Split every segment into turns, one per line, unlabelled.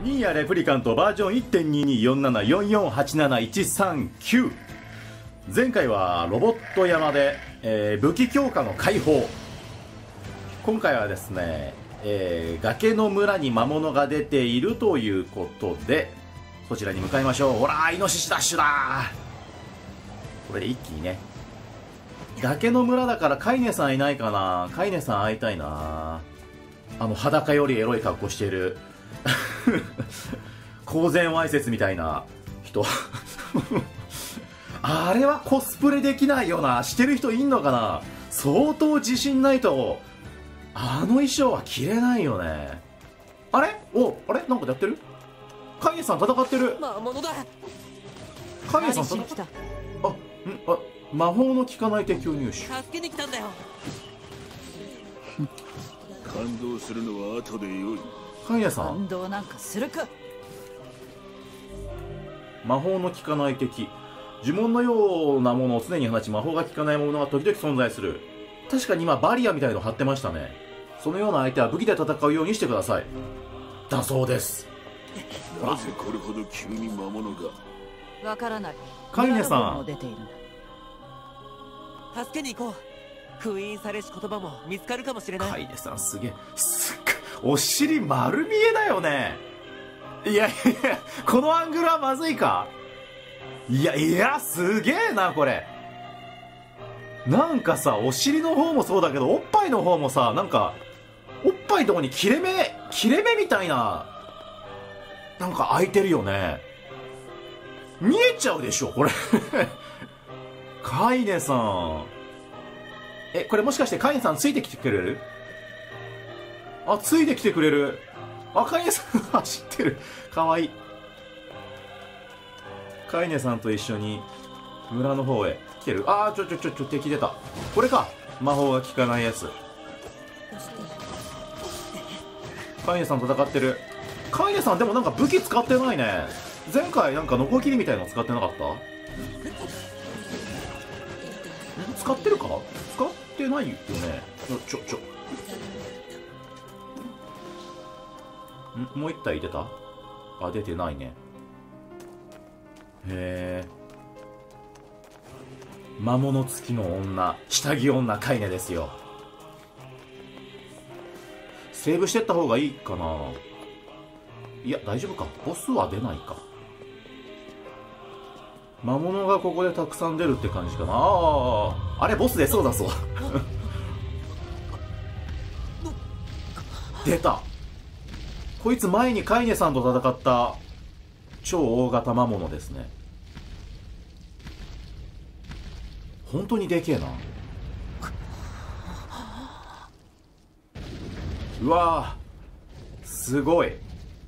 ニーヤレプリカントバージョン 1.224744871139。前回はロボット山で、武器強化の解放。今回はですね、崖の村に魔物が出ているということでそちらに向かいましょう。ほらイノシシダッシュだ。これで一気にね、崖の村だからカイネさんいないかな。カイネさん会いたいな。裸よりエロい格好している公然わいせつみたいな人あれはコスプレできないよな。してる人いんのかな。相当自信ないとあの衣装は着れないよね。あれあれなんかやってる。カイネさん戦ってる。
魔物だ。
カイネさん戦ってる。魔法の効かない敵を入手。
助けに来たんだよ。
感動するのは後でよい。
カイネさん
感動なんかするか。
魔法の効かない敵。呪文のようなものを常に放ち魔法が効かないものが時々存在する。確かに今バリアみたいの貼ってましたね。そのような相手は武器で戦うようにしてください。だそうです。
なぜこれほど急に魔物が。
わからない。
カイネさん
助けに行こう。封印されし言葉も見つかるかもしれない。
カイネさんすげえ。お尻丸見えだよね。いやいやいや、このアングルはまずいか。いやすげえなこれ。なんかさ、お尻の方もそうだけどおっぱいの方もさ、なんかおっぱいのとこに切れ目みたいななんか開いてるよね。見えちゃうでしょこれカイネさん、これもしかしてカイネさんついてきてくれる。ついてきてくれる。カイネさん走ってる。かわいい。カイネさんと一緒に村の方へ来てる。敵出た。これか、魔法が効かないやつ。カイネさん戦ってる。カイネさんでもなんか武器使ってないね。前回なんかノコギリみたいの使ってなかった。使ってるか。使ってないよね。もう一体出た。出てないね。へえ。魔物付きの女、下着女カイネですよ。セーブしてった方がいいかな。いや大丈夫か。ボスは出ないか。魔物がここでたくさん出るって感じかな。あれボス出そうだそう出た。こいつ前にカイネさんと戦った超大型魔物ですね。本当にでけえな。うわーすごい。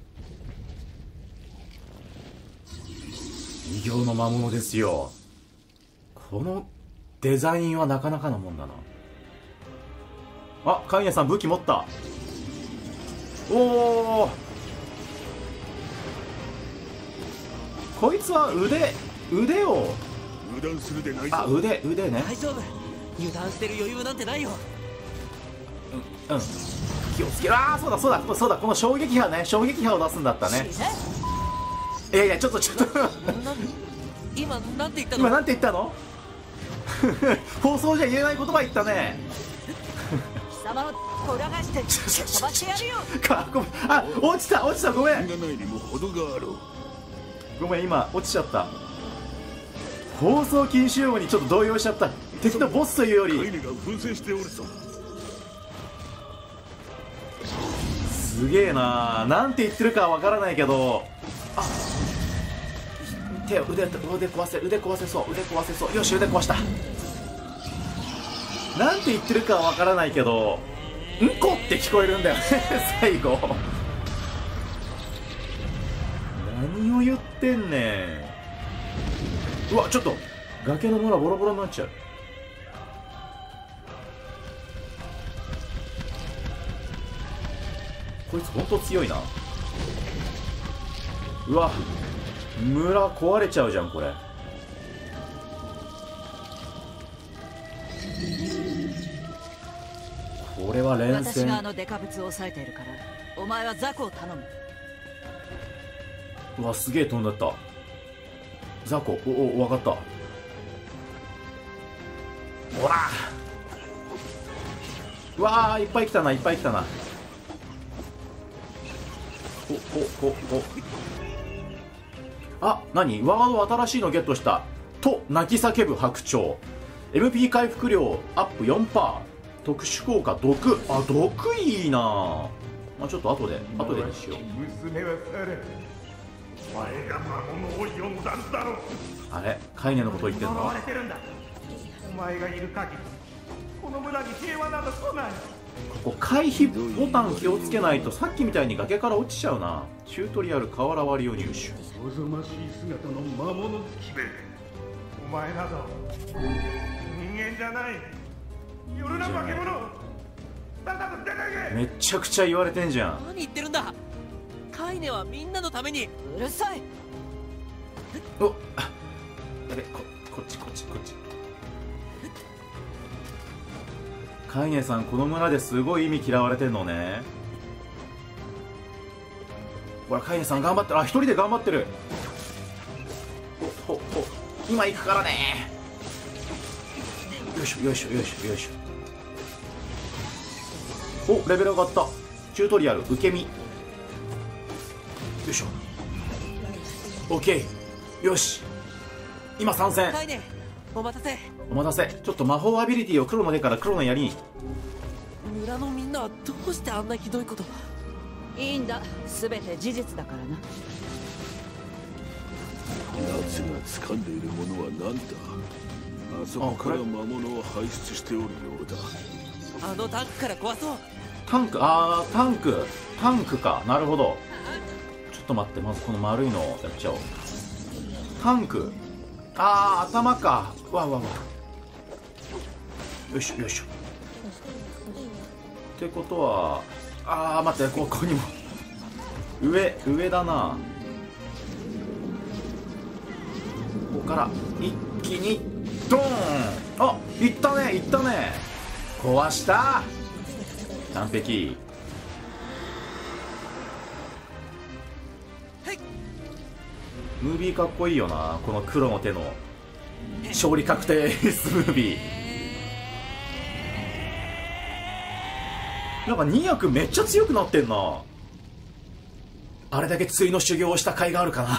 異形の魔物ですよ。このデザインはなかなかのもんだな。カイネさん武器持った。おお、こいつは腕を
油断するでないぞ。
腕ね。
大丈夫。油断してる余裕なんてないよ。
気をつけろ。そうだこの衝撃波ね。衝撃波を出すんだったね。いやちょっと
今なんて言ったの。
今なんて言ったの放送じゃ言えない言葉言ったね。
貴様をほらがして飛ばしてやるよ。
落ちたごめん。
がないにも程があろう。
ごめん今落ちちゃった。放送禁止用語にちょっと動揺しちゃった。敵のボスというより
カイネが奮戦しておるぞ。
すげえな。なんて言ってるかはわからないけど、腕壊せそう。よし腕壊した。なんて言ってるかはわからないけど、うんこって聞こえるんだよね最後。何を言ってんねん。うわちょっと崖の村ボロボロになっちゃう。こいつほんと強いな。うわ村壊れちゃうじゃんこれ。これは連戦。
私がデカブツを抑えているからお前は雑魚を頼む。
うわ、すげえ飛んだった。雑魚。お、わかった。ほら、うわー、いっぱい来たな、いっぱい来たな。あ、何、ワード新しいのゲットしたと泣き叫ぶ白鳥。 MP 回復量アップ 4%。 特殊効果毒。あ、毒いいな。まあ、ちょっと後でにしよう。
娘はされ、お前が魔物を呼んだんだろう。
あれ、カイネのこと言ってんの？
呪われてるんだ。お前がいる限りこの村に平和など来ない。
ここ回避ボタン気をつけないとさっきみたいに崖から落ちちゃうな。チュートリアル瓦割りを入手。
おぞましい姿の魔物つきべ。お前など人間じゃない。夜な化け物。だだと出てけ。
めっちゃくちゃ言われてんじゃん。
何言ってるんだ。カイネはみんなのために。
うるさい。
お、あ、やべ、こっち。カイネさん、この村ですごい意味嫌われてんのね。ほら、カイネさん頑張ってる。あ、一人で頑張ってる。今行くからね。よいしょ。お、レベル上がった。チュートリアル受け身。よいしょ。オッケー。よし、今参戦。
カイネ、お待たせ。
ちょっと魔法アビリティを黒の手から黒の槍に。
村のみんなはどうしてあんなひどいこと。
いいんだ、全て事実だからな。
奴が掴んでいるものは何だ。あそこから魔物を排出しておるようだ。
あのタンクから壊そう。
タンク、タンクか。なるほど。ちょっと待って、まずこの丸いのをやっちゃおう。タンク、頭か。わよいしょ。ってことは、待って、ここにも上だな。ここから一気にドーン。あ、いったね。壊した。完璧。ムービーかっこいいよな、この黒の手の勝利確定スムービー。なんかニヤ君めっちゃ強くなってんな。あれだけ対の修行をした甲斐があるかな。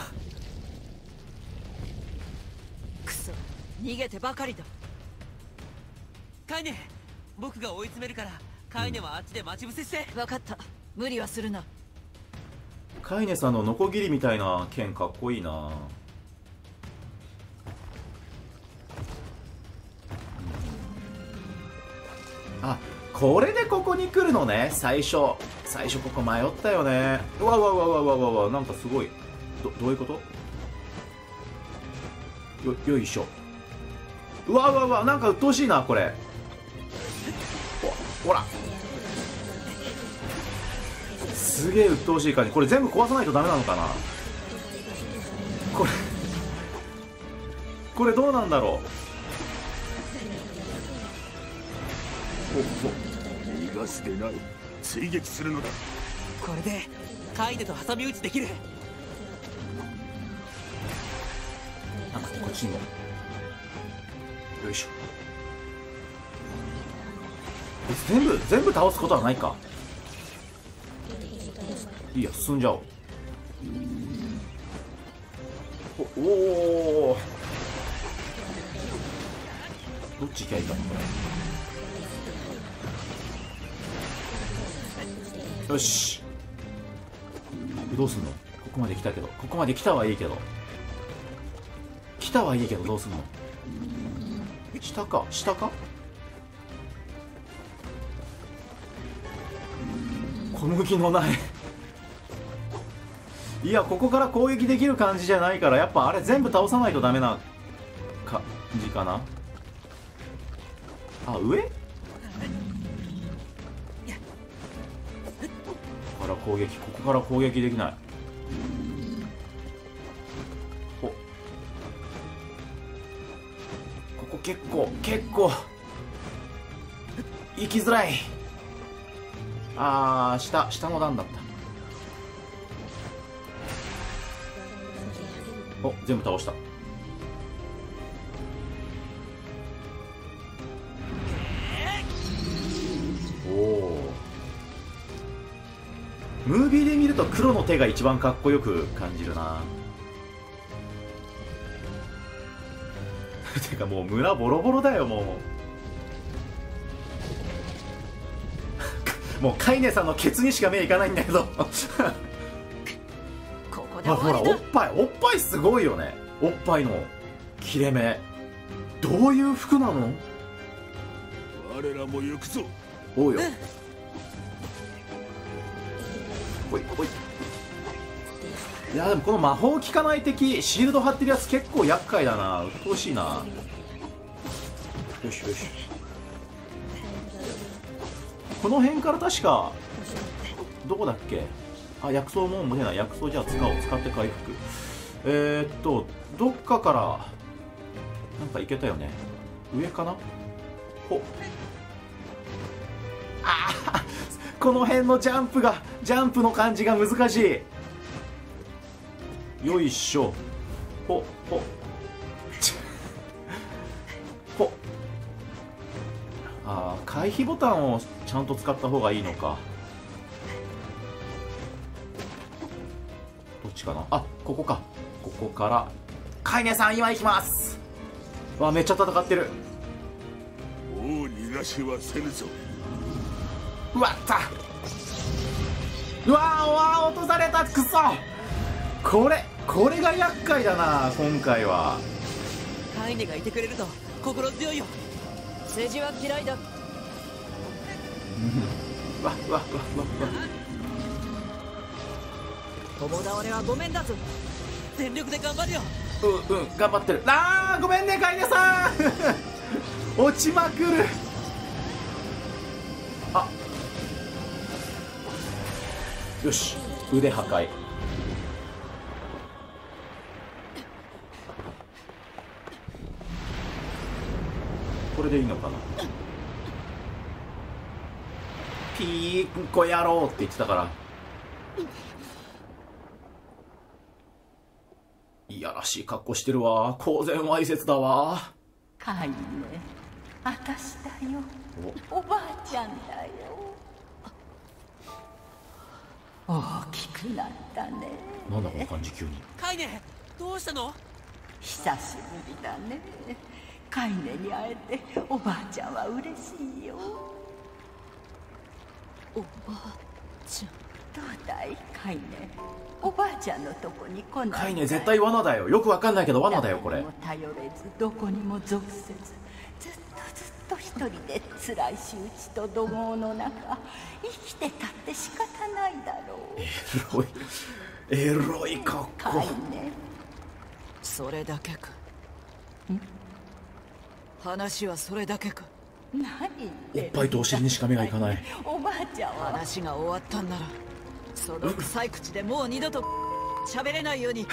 クソ、逃げてばかりだ。
カイネ、僕が追い詰めるからカイネはあっちで待ち伏せして。
分かった、無理はするな。
カイネさんのノコギリみたいな剣かっこいいな。あ、これでここに来るのね。最初ここ迷ったよね。うわ、なんかすごい。どういうこと？よいしょ。うわ、なんか鬱陶しいなこれ。ほら、すげえ鬱陶しい感じ。これ全部壊さないとダメなのかな。これどうなんだろ
逃がすでない。追撃するのだ。
これでカイネと挟み撃ちできる。
なんかこっちにも。よいしょ。全部倒すことはないか。いいや、進んじゃおう。お、どっち行きゃいいかなこれ。よし、どうすんの。ここまで来たけど、ここまで来たはいいけどどうすんの。下か。小麦のないいや、ここから攻撃できる感じじゃないから、やっぱあれ全部倒さないとダメな感じかな。あ、上から攻撃、ここから攻撃できない。ここ結構行きづらい。下の段だった。 お、全部倒した。おお、ムービーで見ると黒の手が一番かっこよく感じるな。てかもう村ボロボロだよ、もう。もうカイネさんのケツにしか目いかないんだけど。
ここで
あ、ほら、
終わりだ。
おっぱいすごいよね。おっぱいの切れ目。どういう服なの？
我らも行くぞ。
おうよ。おいおい。いやでもこの魔法効かない敵シールド貼ってるやつ結構厄介だな。うっとうしいな。よしよし。この辺から確かどこだっけ。あ、薬草もう出ない。薬草じゃあ使おう。使って回復。どっかからなんか行けたよね。上かな。ほっ、ああ、この辺のジャンプの感じが難しい。よいしょ。ほほほ。ああ、回避ボタンをちゃんと使った方がいいのか。どっちかな。あ、ここか。ここからカイネさん今行きます。わ、めっちゃ戦ってる。
もう逃がしはせぬぞ。
うわった。うわ落とされた。くそ。これが厄介だな今回は。
カイネがいてくれると心強いよ。
筋は嫌いだ。
わっわっわっわっわ。
共倒れはごめんだぞ。
全力で頑張るよ。
うん頑張ってる。あーごめんねカイネさん。落ちまくる。あ、よし、腕破壊。これでいいのかな。ピーコ野郎って言ってたから。いやらしい格好してるわ。公然わいせつだわ。
カイネ、あたしだよ。おばあちゃんだよ。大きくなったね。
なんだこの感じ急に。
カイネ、どうしたの？
久しぶりだね。カイネに会えておばあちゃんは嬉しいよ。
おばあちゃん。
どうだいカイネ、おばあちゃんのとこに来ないかい？
カイネ絶対罠だよ。よくわかんないけど罠だよこれ。
誰にも頼れずどこにも属せず、ずっと一人で辛い仕打ちと怒号の中生きてたって仕方ないだろう。
エロい格好。
カイネ、
それだけか。話はそれだけか。
何言ってる
おっぱいとお尻にしか目がいかない。
おばあちゃんは
話が終わったんならその臭い口でもう二度と喋れないように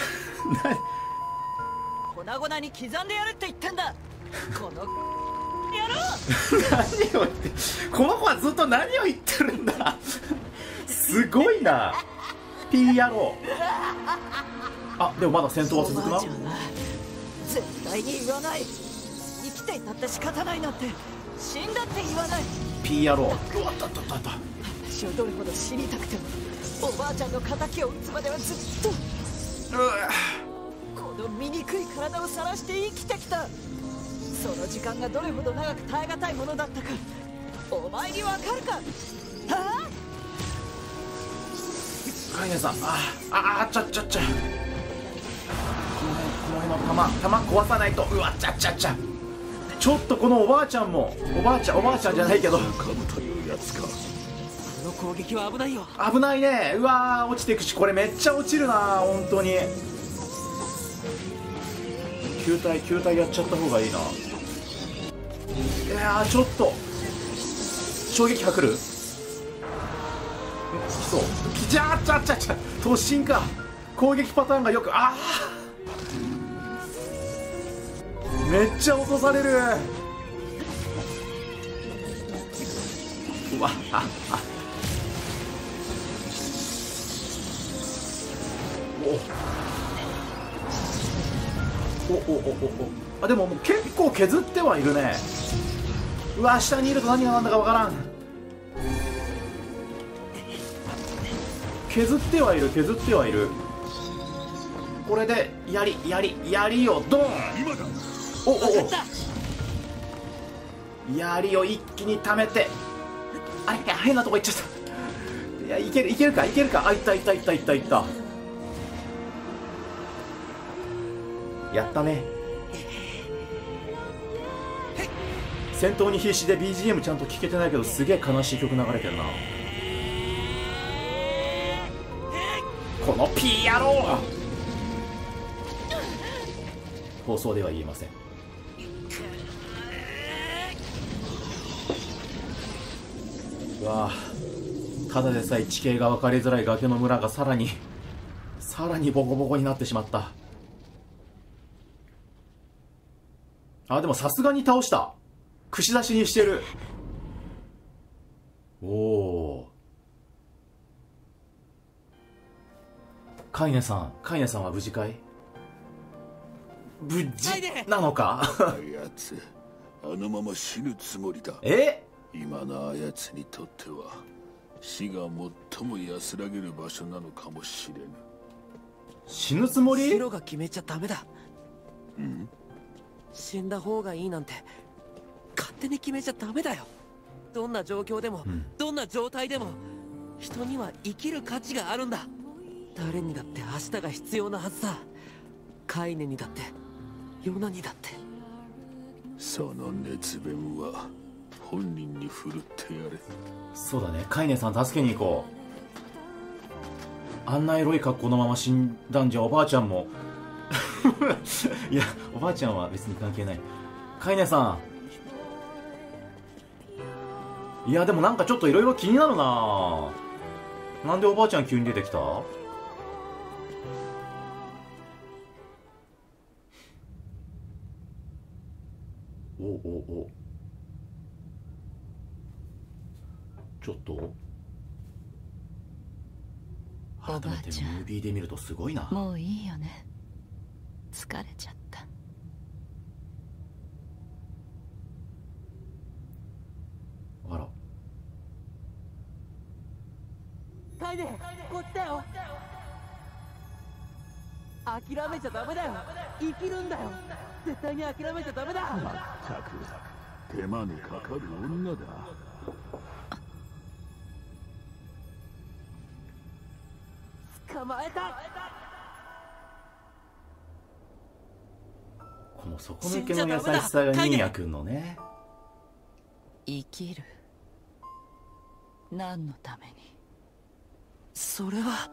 粉々に刻んでやるって言ってんだ。この野郎。
何を言って、この子はずっと何を言ってるんだ。すごいな。ピー野郎。あ、でもまだ戦闘は続くな。
おばあちゃんは絶対に言わない。生きていたって仕方ないなんて死んだって言わない。
ピー野郎。うわったったったった。
私をどれほど死にたくてもおばあちゃんの敵を討つまではずっとこの醜い体を晒して生きてきた。その時間がどれほど長く耐え難いものだったかお前にわかるか。はあ、
カイネさん、あちゃっちゃっちゃ。この辺の弾壊さないと。うわっちゃっちゃっちゃ。ちょっとこのおばあちゃんもおばあちゃんじゃないけど
カムというやつか。
この攻撃は危ないよ。
危ないね。うわー落ちていくし、これめっちゃ落ちるな本当に。球体やっちゃった方がいいな。いやーちょっと衝撃波来る。来そう。じゃあちゃ突進か。攻撃パターンがよく。めっちゃ落とされる。うわあ、でももう結構削ってはいるね。うわ、下にいると何が何だかわからん。削ってはいる、削ってはいる。これで槍をドーン。
今だ。
槍を一気に溜めて、あれ変なとこ行っちゃった。いや、いけるか。あ、いった。やったね。戦闘に必死で BGM ちゃんと聴けてないけど、すげえ悲しい曲流れてるな。このピー野郎。放送では言えません。うわあ、ただでさえ地形が分かりづらい崖の村がさらにボコボコになってしまった。あ、でもさすがに倒した。串刺しにしてる。おお。カイネさんは無事かい？無事なのか？
あやつ、あのまま死ぬつもりだ。今のあやつにとっては死が最も安らげる場所なのかもしれぬ。
死ぬつもり？
シロが決めちゃダメだ。死んだ方がいいなんて勝手に決めちゃダメだよ。どんな状況でも、どんな状態でも人には生きる価値があるんだ。誰にだって明日が必要なはずだ。カイネにだってヨナにだって。
その熱弁は本人に振るってやれ。
そうだね、カイネさん助けに行こう。あんなエロい格好のまま死んだんじゃおばあちゃんもいや、おばあちゃんは別に関係ない。カイネさん、いやでもなんかちょっといろいろ気になるな。なんでおばあちゃん急に出てきた？おちょっと改めてムービーで見るとすごいな。
もういいよね、疲れちゃった。
あら、
カイネ、こっちだよ。諦めちゃダメだよ。生きるんだよ。絶対に諦めちゃダメだ。
まったく手間のかかる女だ。
捕まえた。
この底抜けの優しさがニーヤくんのね。
生きる。何のために？
それは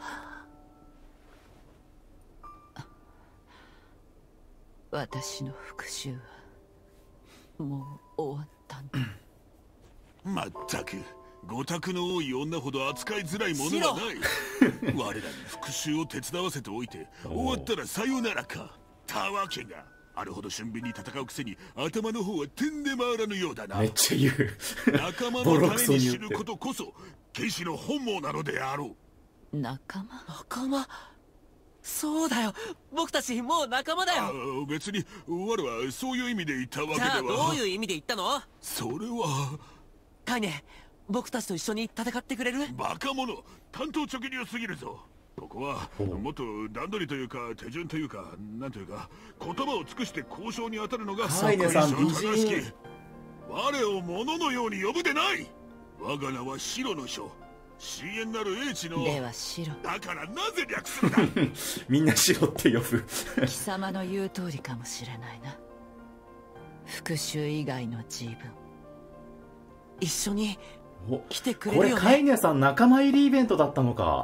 私の復讐はもう終わったんだ。
まったくご託の多い女ほど扱いづらいものはない。我らに復讐を手伝わせておいて終わったらさよならか。たわけがあるほど俊敏に戦うくせに頭の方は点で回らぬようだな。
めっちゃ言う
仲間のために知ることこそ剣士の本望なのであろう。
仲間？
そうだよ、僕たちもう仲間だよ。
別に我はそういう意味で言ったわけでは。
じゃあどういう意味で言ったの？
それは
カイネ、僕たちと一緒に戦ってくれる？
バカ者、単刀直入すぎるぞ。ここはもっと段取りというか手順というかなんというか言葉を尽くして交渉に当たるのが
カイネさん美人。
我を物のように呼ぶでない。我が名は白の書、深淵なる英知の。
では白。
だからなぜ略するだ
みんな白って呼ぶ
貴様の言う通りかもしれないな。復讐以外の自分、
一緒に来てくれ
こ
るよね。
れカイネさん仲間入りイベントだったのか。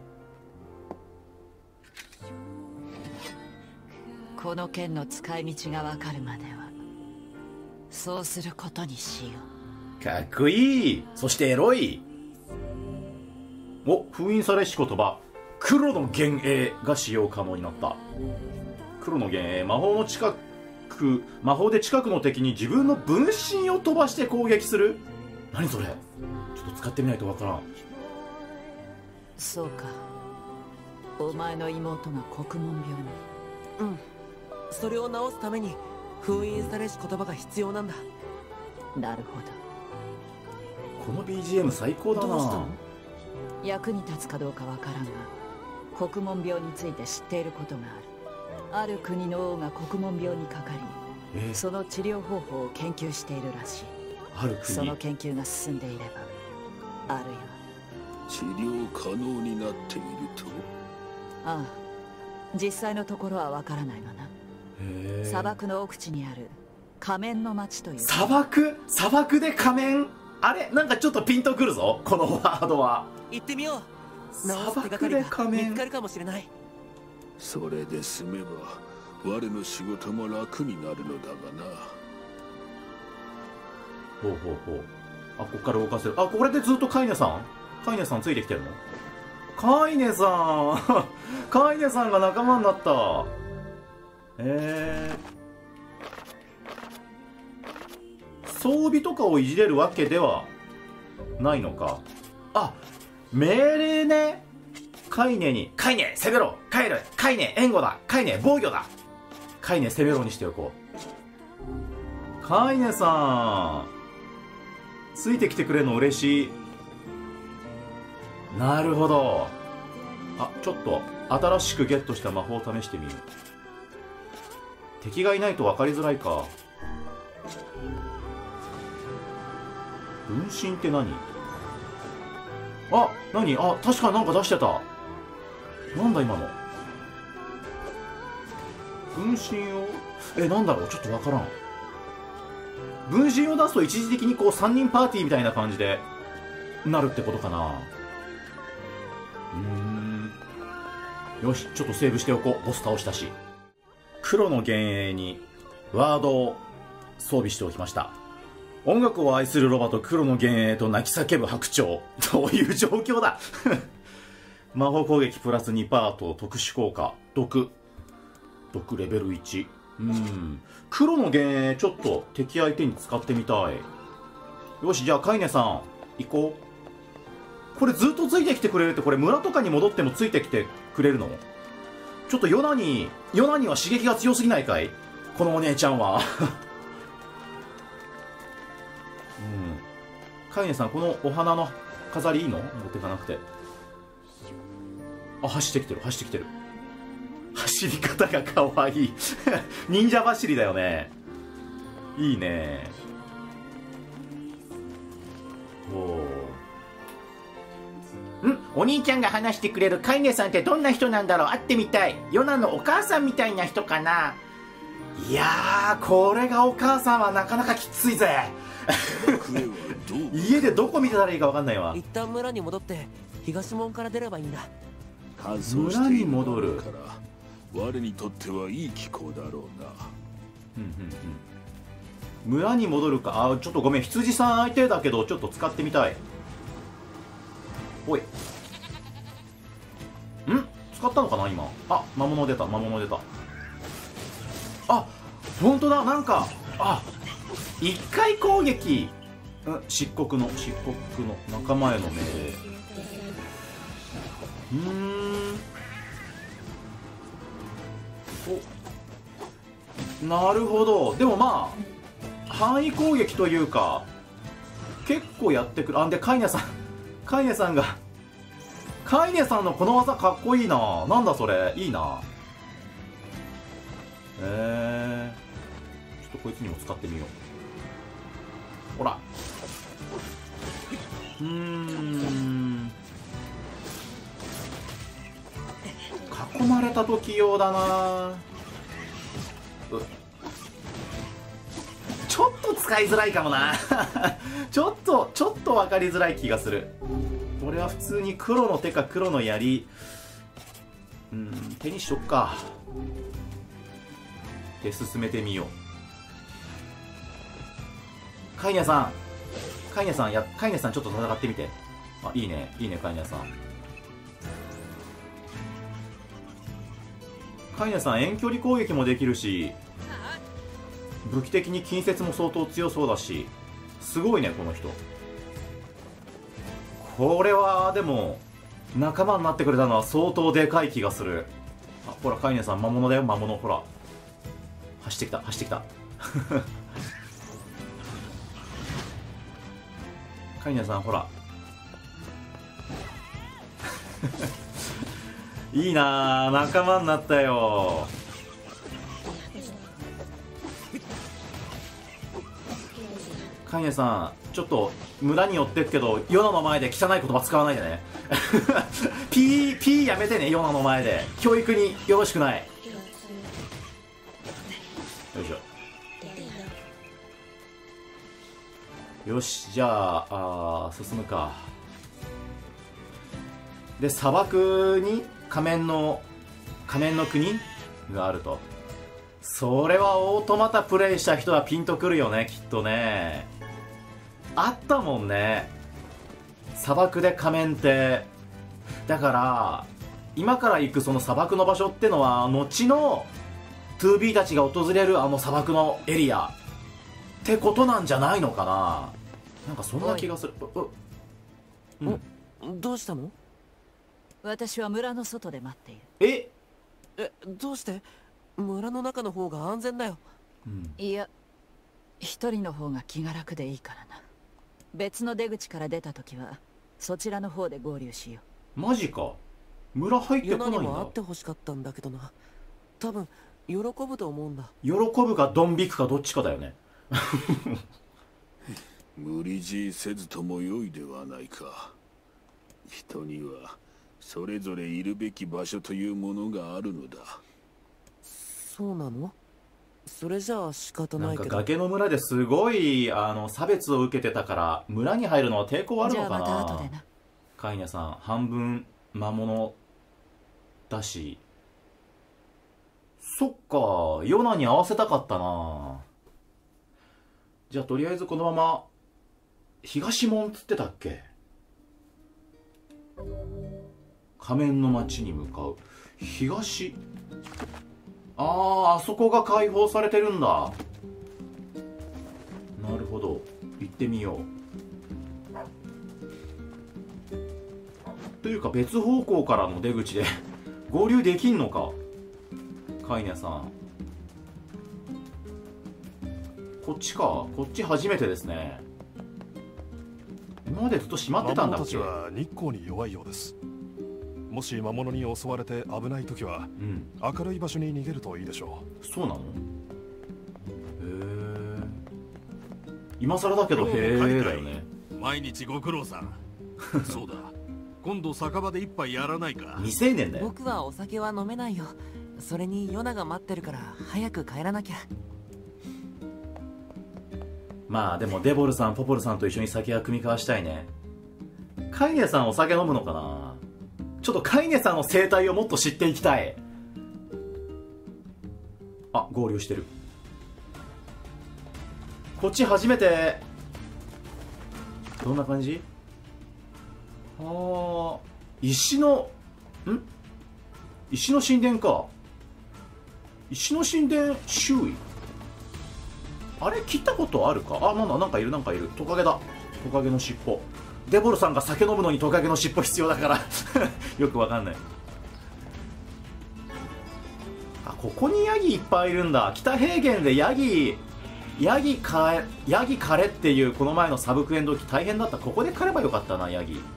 この剣の使い道がわかるまではそうすることにしよ
う。かっこいい。そしてエロい。お、封印されし言葉黒の幻影が使用可能になった。黒の幻影、魔法で近くの敵に自分の分身を飛ばして攻撃する。何それ、ちょっと使ってみないとわからん。
そうか、お前の妹が国門病に。
それを直すために封印されし言葉が必要なんだ。
なるほ
この BGM 最高だな。
どうしたの？
ど。役に立つかどうかわからんが、国門病について知っていることがある。ある国の王が国門病にかかり、その治療方法を研究しているらしい。
ある
その
国。
研究が進んでいれば、あるいは
治療可能になっていると。
ああ、実際のところはわからないがな。
へえ。
砂漠の奥地にある仮面の町という。
砂漠で仮面。あれなんかちょっとピンとくるぞこのワードは。
行ってみよう。直す手がかり
砂漠で仮面
が見つかるかもしれない。
それで済めば我の仕事も楽になるのだがな。
ほうほうほう。あ、ここから動かせる。あ、これでずっとカイネさんついてきてるの？カイネさんカイネさんが仲間になった。装備とかをいじれるわけではないのか。あ、命令ね。カイネに、カイネ攻めろ、帰る、カイネ援護だ、カイネ防御だ、カイネ攻めろにしておこう。カイネさんついてきてくれるの嬉しい。なるほど。あ、ちょっと新しくゲットした魔法を試してみる。敵がいないと分かりづらいか。分身って何？あ、何？あ、確かになんか出してた。なんだ今の。分身を、なんだろう、ちょっと分からん。分身を出すと一時的にこう3人パーティーみたいな感じでなるってことかな。よし、ちょっとセーブしておこう。ボス倒したし。黒の幻影にワードを装備しておきました。音楽を愛するロバと黒の幻影と泣き叫ぶ白鳥。どういう状況だ魔法攻撃プラス 2% と特殊効果。毒レベル1。黒の幻影ちょっと敵相手に使ってみたい。よし、じゃあカイネさん行こう。これずっとついてきてくれるって、これ村とかに戻ってもついてきてくれるの？ちょっとヨナには刺激が強すぎないかい？このお姉ちゃんはカイネさん、このお花の飾りいいの？持ってかなくて。あ、走ってきてる。走り方がかわいい忍者走りだよね。いいね。お兄ちゃんが話してくれるカイネさんってどんな人なんだろう？会ってみたい。ヨナのお母さんみたいな人かな。いやー、これがお母さんはなかなかきついぜ家でどこ見てたらいいか分かんないわ。
一旦村に戻って東門から出ればいいんだ。
村に戻る
から我にとってはいい気候だろうな。
村に戻るか。あ、ちょっとごめん、羊さん相手だけどちょっと使ってみたい。おい、使ったのかな今。あ、魔物出た。あ、本当だ。なんか、あ、一回攻撃。漆黒の仲間への命令。なるほど。でもまあ範囲攻撃というか結構やってくる。あんでカイネさんのこの技かっこいいな。なんだそれ、いいな。ちょっとこいつにも使ってみよう。ほら。囲まれた時用だな。ちょっと使いづらいかもなちょっと分かりづらい気がする。これは普通に黒の手か黒の槍。手にしとくか。で進めてみよう。カイネさんちょっと戦ってみて。あ、いいねカイネさん。カイネさん遠距離攻撃もできるし武器的に近接も相当強そうだし、すごいねこの人。これはでも仲間になってくれたのは相当でかい気がする。あ、ほらカイネさん魔物だよ、魔物。ほら走ってきた走ってきたカイネさんほらいいなあ、仲間になったよ。カイネさんちょっと村に寄ってくけどヨナの前で汚い言葉使わないでねピーやめてね、ヨナの前で教育によろしくない。よいしょ。よし、じゃあ進むか。で砂漠に仮面の国があると。それはオートマタプレイした人はピンとくるよね、きっとね。あったもんね、砂漠で仮面って。だから今から行くその砂漠の場所ってのは後の 2B たちが訪れるあの砂漠のエリアってことなんじゃないのかな。なんかそんな気がする。
どうしたの？
私は村の外で待っている。
どうして？村の中の方が安全だよ。
いや、一人の方が気が楽でいいからな。別の出口から出た時はそちらの方で合流しよ
う。マジか。村入ってこないんだ。
ヨナにも会ってほしかったんだけどな。多分喜ぶと思うんだ。
喜ぶかドン引くかどっちかだよね
無理強いせずとも良いではないか。人にはそれぞれいるべき場所というものがあるのだ。
そうなの？それじゃあ仕方ないけど。
なんか崖の村ですごい差別を受けてたから村に入るのは抵抗あるのかな。
じゃあまた後でな。
カイネさん半分魔物だし。そっか、ヨナに合わせたかったな。じゃあとりあえずこのまま東門つってたっけ。仮面の町に向かう東。あそこが開放されてるんだ。なるほど、行ってみよう。というか別方向からの出口で合流できんのか。カイネさんこっちか。こっち初めてですね。今までずっと閉まってたんだっけ。
魔物たちは日光に弱いようです。もし魔物に襲われて危ない時は、明るい場所に逃げるといいでしょう。
そうなの？へえ。今更だけどへえだよね。
毎日ご苦労さんそうだ、今度酒場で一杯やらないか。
未成年だよ。
僕はお酒は飲めないよ。それにヨナが待ってるから早く帰らなきゃ。
まあでもデボルさんポポルさんと一緒に酒は酌み交わしたいね。カイネさんお酒飲むのかな。ちょっとカイネさんの生態をもっと知っていきたい。あ、合流してる。こっち初めて。どんな感じ。石の神殿か。石の神殿周囲。あれ切ったことあるか。なんかいるなんかいる。トカゲだ。トカゲの尻尾。デボルさんが酒飲むのにトカゲの尻尾必要だからよくわかんない。ここにヤギいっぱいいるんだ。北平原でヤギ狩れっていうこの前のサブクエン時大変だった。ここで狩ればよかったな、ヤギ。こ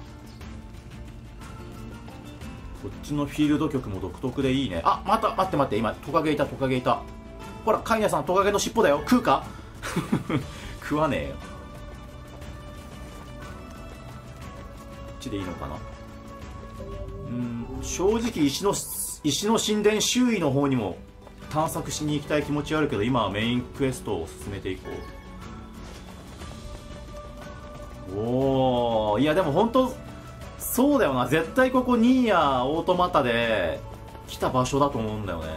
っちのフィールド局も独特でいいね。待って今トカゲいた。ほらカイネさんトカゲの尻尾だよ。食うか食わねえよ。こっちでいいのかな。正直石の神殿周囲の方にも探索しに行きたい気持ちはあるけど、今はメインクエストを進めていこう。いやでも本当そうだよな。絶対ここニーヤオートマタで来た場所だと思うんだよね。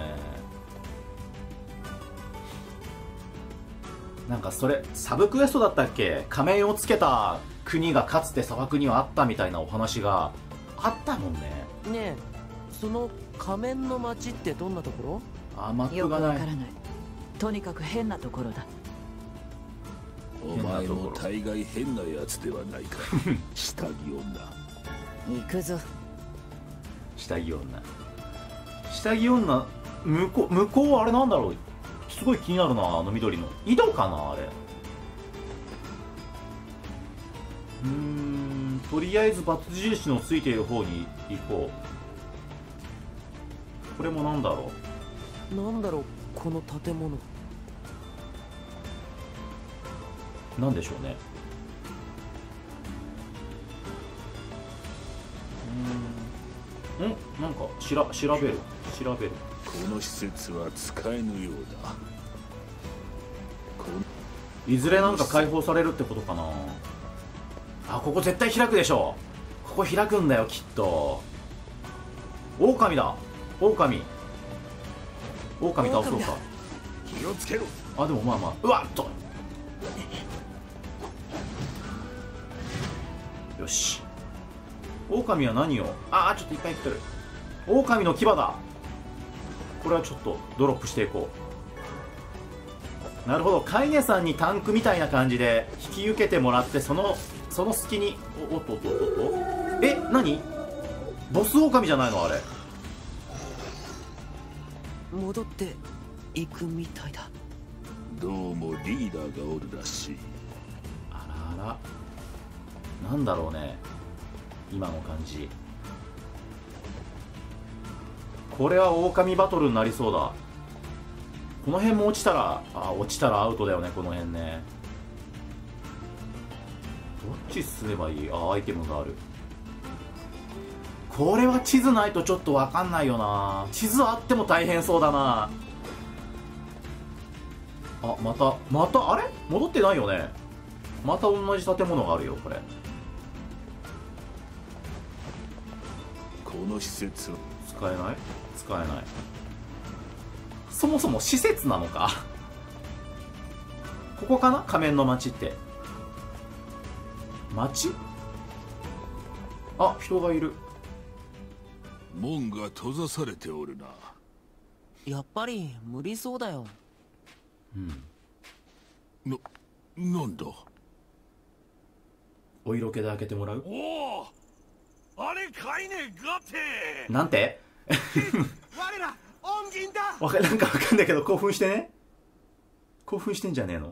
なんかそれサブクエストだったっけ。仮面をつけた国がかつて砂漠にはあったみたいなお話があったもんね。
ねえ、その仮面の町ってどんなところ？
マップがない。
よくわからない。とにかく変なところだ。
お前も大概変なやつではないか下着女。
行くぞ。
下着女向こうあれなんだろう。 すごい気になるな、あの緑の井戸かなあれ。とりあえず×印のついている方に行こう。これもなんだろ
う、なんだろうこの建物。
なんでしょうね。なんか調べる。
この施設は使えぬようだ。
いずれなんか解放されるってことかな。あ、ここ絶対開くでしょ。ここ開くんだよきっと。狼だ。狼倒そうか。
気をつけろ。
あ、でもまあまあ、うわっと。よし。狼は何を、ちょっといっぱい来てる。狼の牙だ。これはちょっとドロップしていこう。なるほど、カイネさんにタンクみたいな感じで引き受けてもらって、その隙に、おっとえ、何ボス狼じゃないのあれ。
戻っていくみたいだ。
どうもリーダーがおるらしい。
あらあら、なんだろうね今の感じ。これは狼バトルになりそうだ。この辺も落ちたらアウトだよね、この辺ね。どっち進めばいい？アイテムがある。これは地図ないとちょっと分かんないよな。地図あっても大変そうだな。またあれ戻ってないよね。また同じ建物があるよこれ。
この施設は
使えない。そもそも施設なのかここかな、仮面の町って。町？人がいる。
門が閉ざされておるな。
やっぱり無理そうだよ。
なんだ。
お色気で開けてもらう。
おお、あれかいねガテ。
なんて
我ら恩人だ。
なんかわかんないけど興奮してんじゃねえの。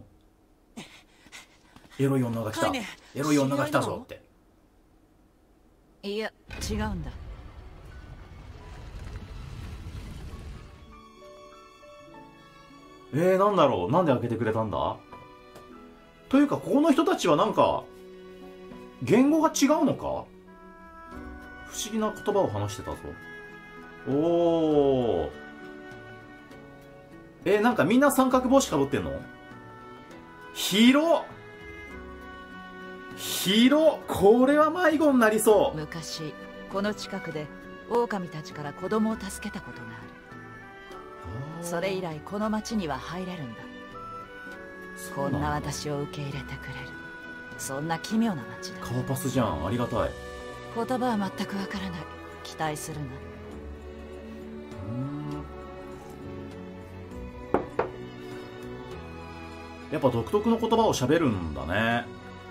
エロい女が来た、エロい女が来たぞって。
いや違うんだ。
なんだろう、なんで開けてくれたんだ。というかここの人たちはなんか言語が違うのか。不思議な言葉を話してたぞ。おー、なんかみんな三角帽子かぶってんの。広っ、これは迷子になりそう。
昔この近くで狼たちから子供を助けたことがある。それ以来この町には入れるんだ。こんな私を受け入れてくれる、そんな奇妙な町だ。
顔パスじゃん、ありがたい。
言葉は全くわからない。期待するな。
やっぱ独特の言葉を喋るんだね。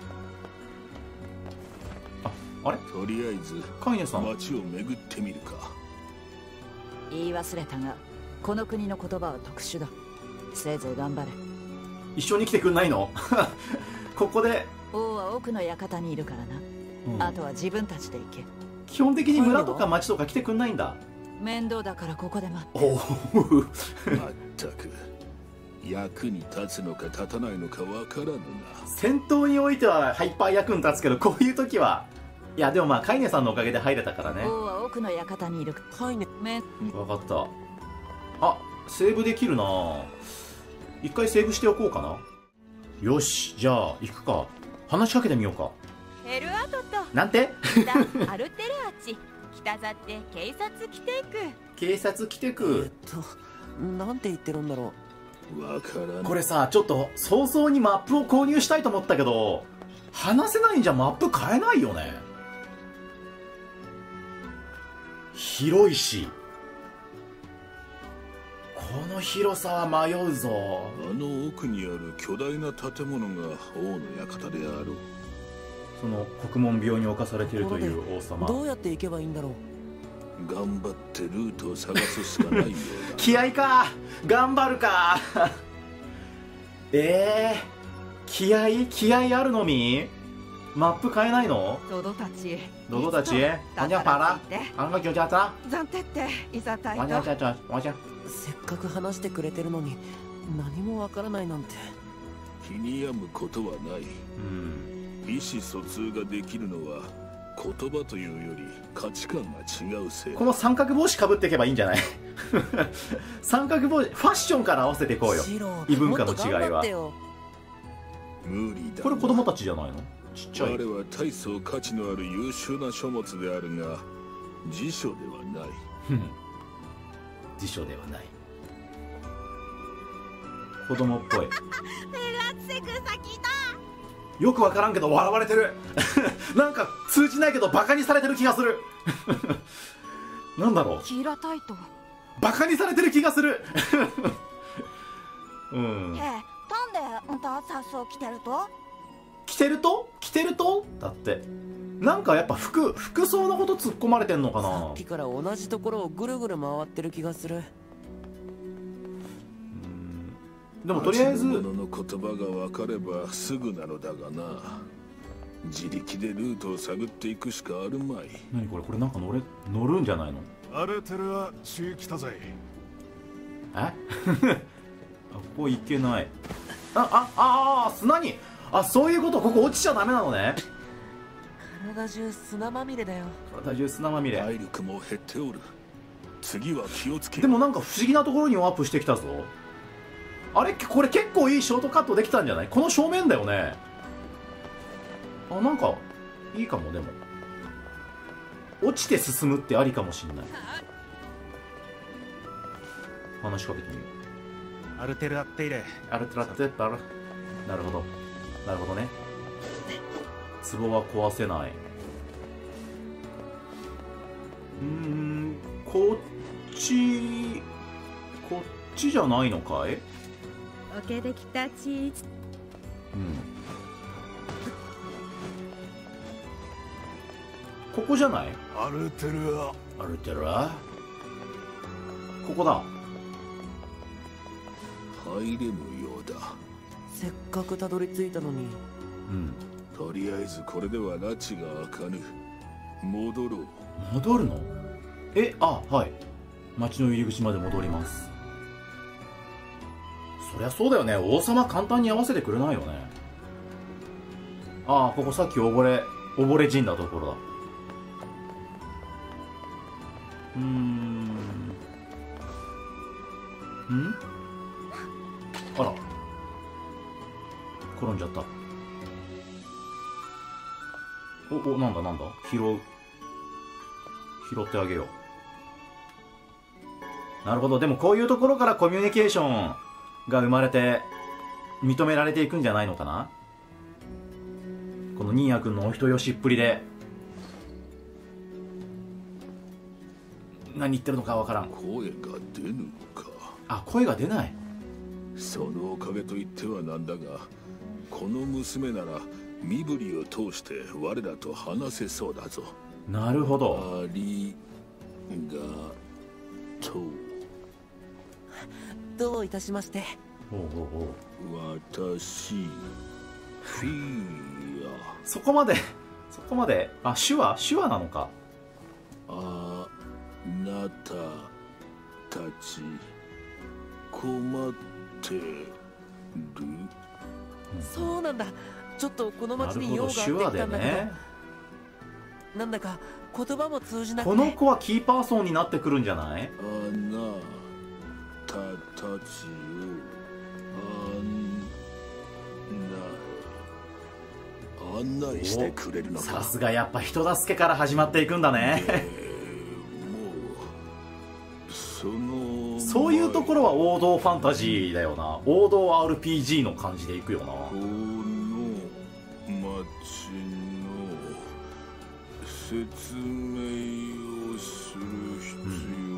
あれ、
とりあえず
カイネさん、
街を巡ってみるか。
言い忘れたが、この国の言葉は特殊だ。せいぜい頑張れ。
一緒に来てくんないのここで。
王は奥の館にいるからな、あとは自分たちで行け。
基本的に村とか町とか来てくんないんだ。
面倒だからここで待って。
まったく役に立つのか立たないのかわからぬな。
戦闘においてはハイパー役に立つけど、こういう時は。いやでもカイネさんのおかげで入れたからね。
王は奥の館にいる。
カイネ、
分かった。セーブできるな。一回セーブしておこうかな。よし、じゃあ行くか。話しかけてみようか。
ヘルアトと
なんて
北アルテルアチ、北ざって警察来てく。
警察来てく。
なんて言ってるんだろ
う。わからん。
これさ、ちょっと早々にマップを購入したいと思ったけど、話せないんじゃマップ買えないよね。広いし、この広さは迷うぞ。
あの奥にある巨大な建物が王の館であろう。
その国門病に侵されているという王様。
どうやって行けばいいんだろう。
頑張ってルートを探すしかないようだ。
気合いか、頑張るか気合あるのみ。マップ変えないの？
ドドたち。
ドドたち。ワニャパラ。あんがきょちゃった。
暫定っていざたいと。
ワニャちゃちゃワニャ。
せっかく話してくれてるのに何もわからないなんて。
気に病むことはない。意思疎通ができるのは言葉というより価値観が違うせい。こ
の三角帽子かぶっていけばいいんじゃない？三角帽子ファッションから合わせていこうよ。異文化の違いは。
無理だ。
これ子供たちじゃないの？ちっちゃい。
我は大層価値のある優秀な書物であるが辞書ではない。
辞書ではない。子供っぽい。よくわからんけど笑われてる。なんか通じないけどバカにされてる気がする。なんだろう。
キーラタイト。
バカにされてる気がする。
へえ、なんであんたさそう着てると？
着てるとだってなんかやっぱ服装のこと突っ込まれてんのかな。
さっきから同じところをぐるぐる回ってる気がする。
でもとりあえず
の言葉が分かればすぐなのだがな。自力でルートを探っていくしかあるまい。
何これなんか乗るんじゃないの？
アルテルは中来たぜ。
ここ行けない。砂に。そういうこと。ここ落ちちゃダメなのね。
体中砂まみれだよ。
体中砂まみれ。
体力も減っておる。次は気をつけ。
でもなんか不思議なところにワープしてきたぞ。あれこれ結構いいショートカットできたんじゃない？この正面だよね。なんかいいかも。でも落ちて進むってありかもしんない。話しかけてみよ
う。アルテルアッテイレ。
アルテルアッテイレ。なるほどね。壺は壊せない。こっちじゃないのかい？
オケできたち。
ここじゃない？
アルテルア。
ここだ。
入れぬようだ。
せっかくたどり着いたのに。
とりあえずこれでは拉致が開かぬ。戻ろう。
戻るの？はい。町の入り口まで戻ります。そりゃそうだよね。王様簡単に合わせてくれないよね。ここさっき溺れ死んだところだ。あら、転んじゃった。なんだ拾ってあげよう。なるほど。でもこういうところからコミュニケーションが生まれて認められていくんじゃないのかな。このニーヤ君のお人よしっぷりで何言ってるのかわからん。
声が出ぬか。
声が出ない。
そのおかげと言ってはなんだが、この娘なら身振りを通して我らと話せそうだぞ。
なるほど。
ありがとう。
どういたしまして。
私フィーア。
そこまで手話なのか。
あなたたち困ってる？
そうなんだ。ちょっとこの町に用があってきたんだけど、なんだか言葉も通じなくて。
この子はキーパーソンになってくるんじゃない？
あなたたちを案内してくれるのか。
さすがやっぱ人助けから始まっていくんだね。そういうところは王道ファンタジーだよな。王道 RPG の感じでいくよな。
この町の説明をする必要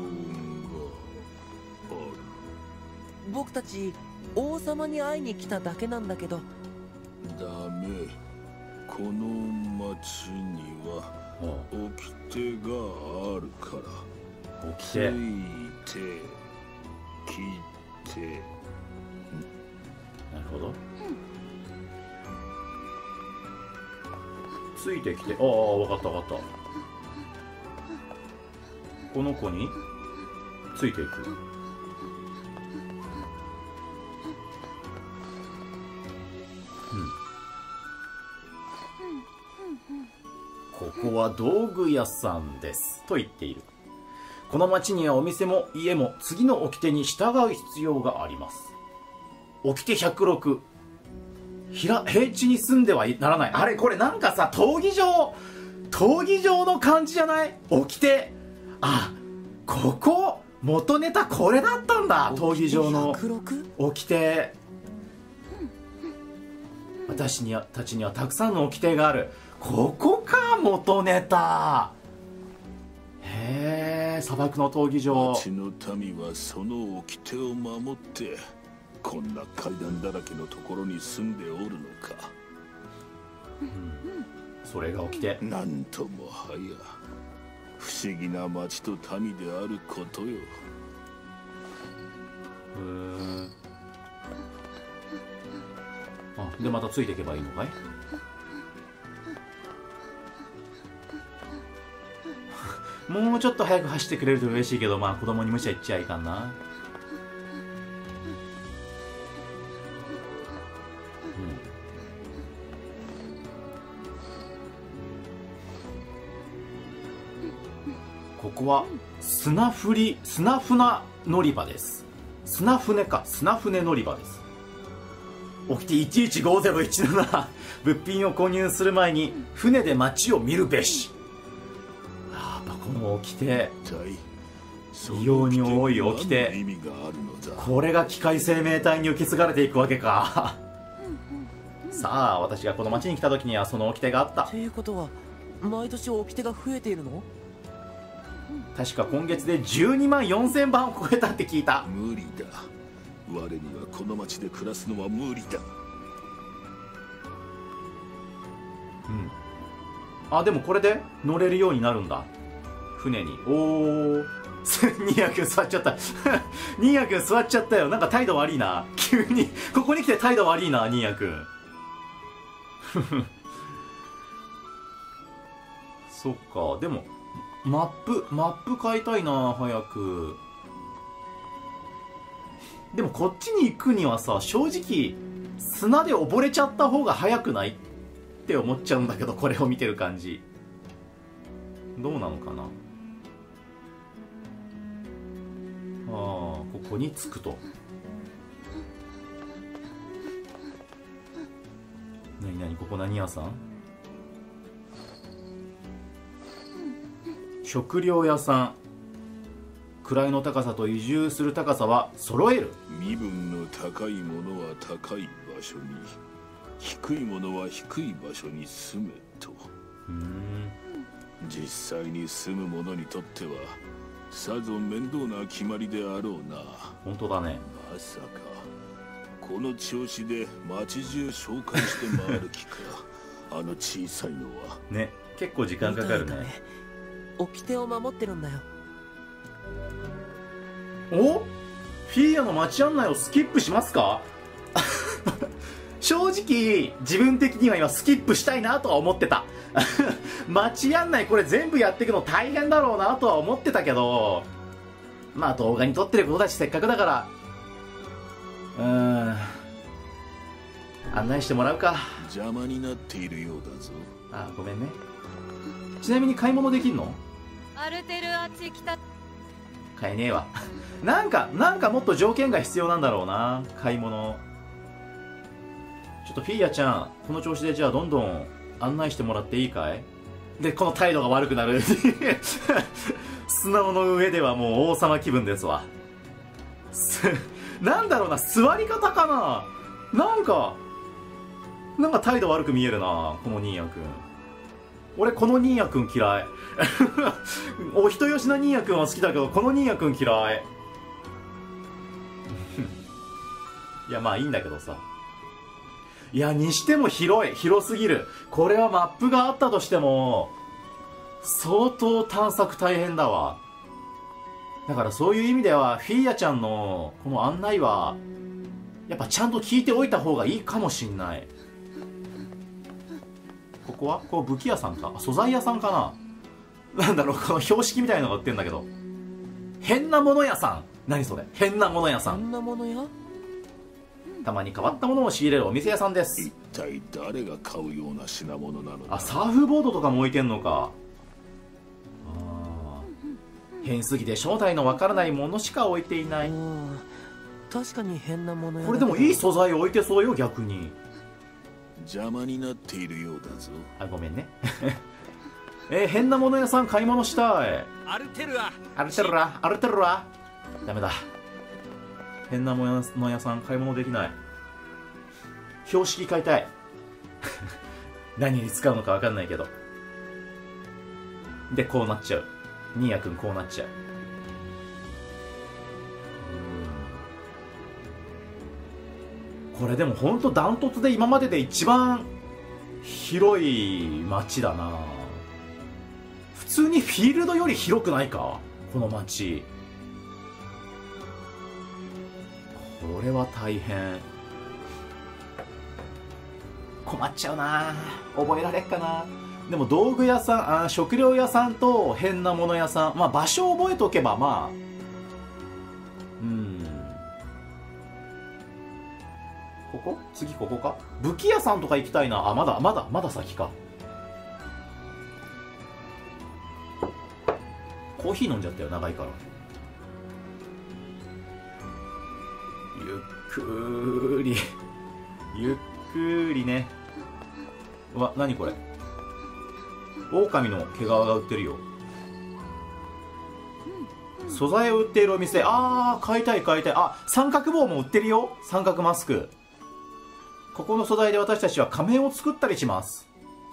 がある。
僕たち王様に会いに来ただけなんだけど。
ダメ。この町には掟があるから。
掟。
聞いて。
なるほど。ついてきて、ああ、わかったわかった。この子についていく。ここは道具屋さんですと言っている。この町にはお店も家も次の掟に従う必要があります。掟106、平地に住んではならない。あれこれなんかさ、闘技場の感じじゃない？掟。あ、ここ元ネタこれだったんだ。闘技場の掟。私たちにはたくさんの掟がある。ここか、元ネタ。へえ、砂漠の闘技場。
町の民はその掟を守ってこんな階段だらけのところに住んでおるのか。
それが掟。
なんともはや不思議な町と民であることよ。
あ、でまたついていけばいいのかい？もうちょっと早く走ってくれると嬉しいけど、まあ子供に無茶言っちゃいかんな。ここは砂船乗り場です。砂船乗り場です。起きて115017物品を購入する前に船で街を見るべし。ああ、この掟、異様に多い掟。これが機械生命体に受け継がれていくわけか。さあ、私がこの町に来た時にはその掟があった。
ということは毎年掟が増えているの？
確か今月で12万4000番を超えたって聞いた。
無理だ。我にはこの町で暮らすのは無理だ。
あ、でもこれで乗れるようになるんだ、船に。おおニーヤ君座っちゃったニーヤ君座っちゃったよ。なんか態度悪いな、急にここに来て態度悪いな、ニーヤ君そっか。でもマップ買いたいな、早く。でもこっちに行くにはさ、正直砂で溺れちゃった方が早くないって思っちゃうんだけど、これを見てる感じどうなのかな。ああ、ここに着くと。ここ何屋さん？食料屋さん。位の高さと移住する高さは揃える。
身分の高いものは高い場所に、低いものは低い場所に住めと。実際に住む者にとってはさぞ面倒な決まりであろうな。
本当だね。
まさかこの調子で町中紹介して回る気かあの小さいのは。
ね、結構時間かかるね。
掟を守ってるんだよ。
お？フィーアの街案内をスキップしますか正直自分的には今スキップしたいなとは思ってた街案内これ全部やっていくの大変だろうなとは思ってたけど、まあ動画に撮ってることだしせっかくだから案内してもらうか。
邪魔になっているようだぞ。
あ、ごめんね。ちなみに買い物できんの？
アルテルアチ来た。
買えねえわなんかもっと条件が必要なんだろうな、買い物。ちょっとフィーアちゃん、この調子でじゃあどんどん案内してもらっていいかい？で、この態度が悪くなる素直の上ではもう王様気分ですわなんだろうな、座り方かな、なんか態度悪く見えるな、このニーヤ君。俺このニーヤ君嫌いお人よしなニーヤ君は好きだけど、このニーヤ君嫌いいやまあいいんだけどさ。いやにしても広すぎる。これはマップがあったとしても相当探索大変だわ。だからそういう意味ではフィーヤちゃんのこの案内はやっぱちゃんと聞いておいた方がいいかもしんない。ここはここ武器屋さんか、素材屋さんかな。なんだろう、この標識みたいなのが売ってんだけど、変なもの屋さん。何それ、変なもの屋さん。
変なもの屋？
たまに変わったものを仕入れるお店屋さんです。
一体誰が買うような品物なのだ。
あ、サーフボードとかも置いてんのか。変すぎて正体のわからないものしか置いていない。
確かに変なものや。
これでもいい素材置いてそうよ、逆に。
邪魔になっているようだぞ。
あ、ごめんね。変なもの屋さん買い物したい。
アルテルア、
アルテルラ、アルテルラ。ダメだ。変なもの屋さん買い物できない。標識買いたい。何に使うのかわかんないけど。で、こうなっちゃう。ニーヤくんこうなっちゃう。これでもほんとダントツで今までで一番広い街だな。普通にフィールドより広くないか、この街。これは大変。困っちゃうな。覚えられっかな。でも道具屋さん、食料屋さんと変なもの屋さん、まあ場所を覚えておけばまあ、ここ？次ここか？武器屋さんとか行きたいな。あ、まだ先か。コーヒー飲んじゃったよ、長いから。ゆっくりゆっくりね。うわ、何これ、狼の毛皮が売ってるよ。素材を売っているお店。あー、買いたい。あ、三角棒も売ってるよ。三角マスク。ここの素材で私たちは仮面を作ったりします。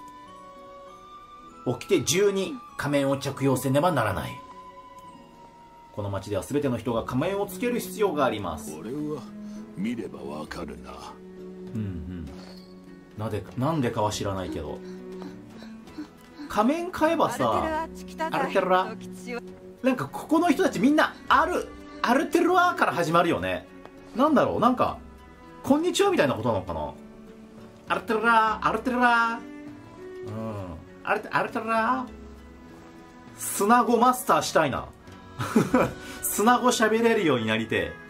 掟12、仮面を着用せねばならない。この町では全ての人が仮面をつける必要があります。
これは見ればわかるな。
なんでかは知らないけど、仮面買えばさ、アルテルラ、なんかここの人たちみんなアルテルラから始まるよね。なんだろう、なんかこんにちはみたいなことなのかな。アルテルラ、アルテルラ、アルテルラ。砂子マスターしたいな。砂子喋れるようになりてえ。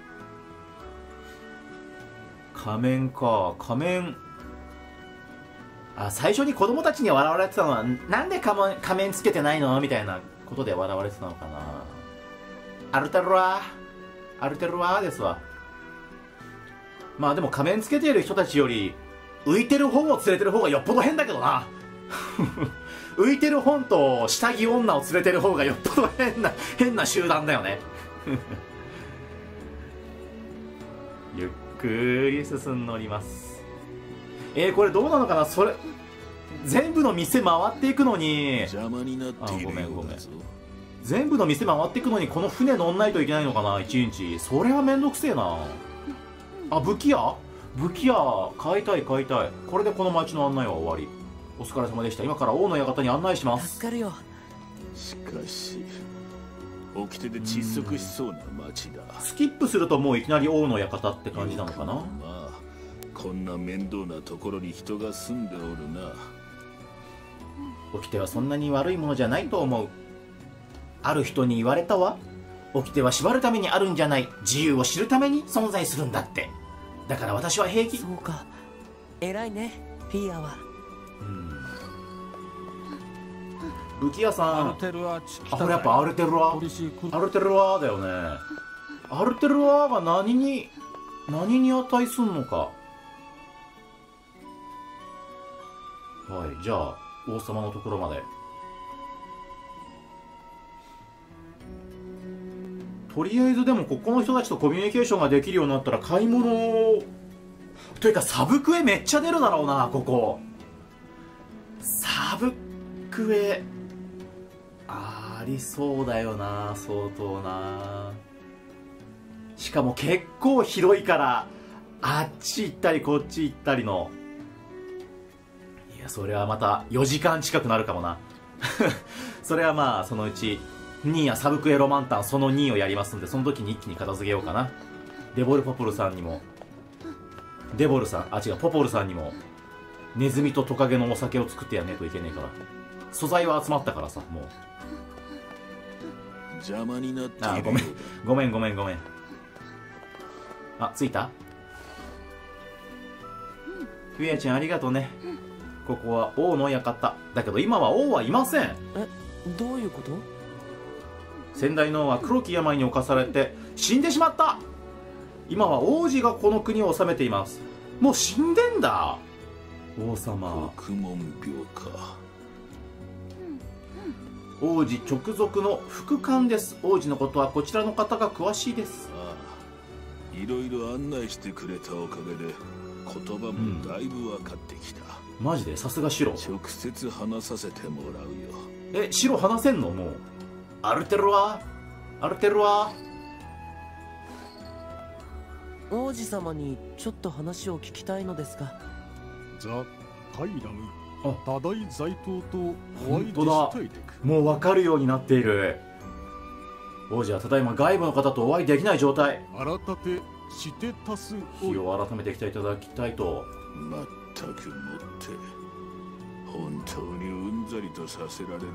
仮面か、仮面。あ、最初に子供たちに笑われてたのは、なんで仮面つけてないのみたいなことで笑われてたのかな。アルテルラーですわ。まあでも仮面つけている人たちより浮いてる本を連れてる方がよっぽど変だけどな。浮いてる本と下着女を連れてる方がよっぽど変な集団だよね。ゆっくり進んでおります。これどうなのかな。それ全部の店回っていくのに、
邪魔になっているようだぞ。
全部の店回っていくのにこの船乗んないといけないのかな、1日。それはめんどくせえな。あ、武器屋買いたい。これでこの町の案内は終わり。お疲れ様でした。今から王の館に案内します。
助かるよ。
しかし掟で窒息しそうな町だ。
スキップするともういきなり王の館って感じなのかな。
まあこんな面倒なところに人が住んでおるな。
掟はそんなに悪いものじゃないと思う。ある人に言われたわ。掟は縛るためにあるんじゃない、自由を知るために存在するんだって。だから私は平気。
そうか、偉いね、フィーアは。
武器屋さん。これやっぱアルテルラだよね。アルテルラが何に値すんのか。はい、じゃあ王様のところまで。とりあえずでもここの人たちとコミュニケーションができるようになったら買い物というかサブクエめっちゃ出るだろうな。ここサブクエありそうだよな、相当な。しかも結構広いからあっち行ったりこっち行ったりの。いや、それはまた4時間近くなるかもな。それはまあそのうち2やサブクエロマンタンその2をやりますんで、その時に一気に片付けようかな。デボルポプルさんにもデボルさん、あ違う、ポポルさんにもネズミとトカゲのお酒を作ってやんねえといけねえから。素材は集まったからさ、もう。
邪魔になっている。
あ、ごめんごめんごめんごめん。あ、着いた？フィエちゃんありがとうね。ここは王の館だけど今は王はいません。
どういうこと？
先代の王は黒き病に侵されて死んでしまった。今は王子がこの国を治めています。もう死んでんだ。王様。
国門病か。
王子直属の副官です。王子のことはこちらの方が詳しいです。
ああ、いろいろ案内してくれたおかげで言葉もだいぶ分かってきた。
マジでさすがシロ。
直接話させてもらうよ。
シロ話せんの？もうアルテルワアルテルワ。
王子様にちょっと話を聞きたいのですが。
ザ・カイラム多大在党とお会いで
本当だ。もう分かるようになっている。王子はただいま外部の方とお会いできない状態。
改てしてたす
日を改めてきていただきたいと。
まったくもって本当にうんざりとさせられるな。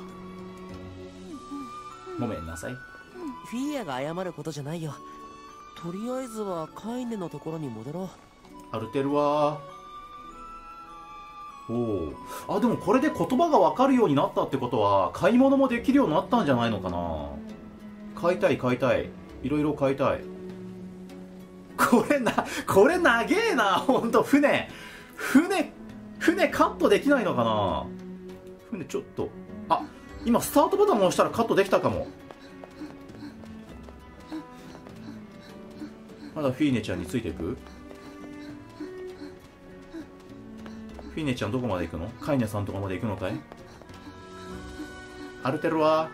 ごめんなさい。
フィーアが謝ることじゃないよ。とりあえずはカイネのところに戻ろう。
アルテルワ。おお。あ、でもこれで言葉が分かるようになったってことは買い物もできるようになったんじゃないのかな。買いたい買いたい。いろいろ買いたい。これ長えな。ほんと船カットできないのかな。船ちょっと、あ、今スタートボタンを押したらカットできたかも。まだフィーネちゃんについていく？フィーネちゃんどこまで行くの？カイネさんとこまで行くのかい？アルテルは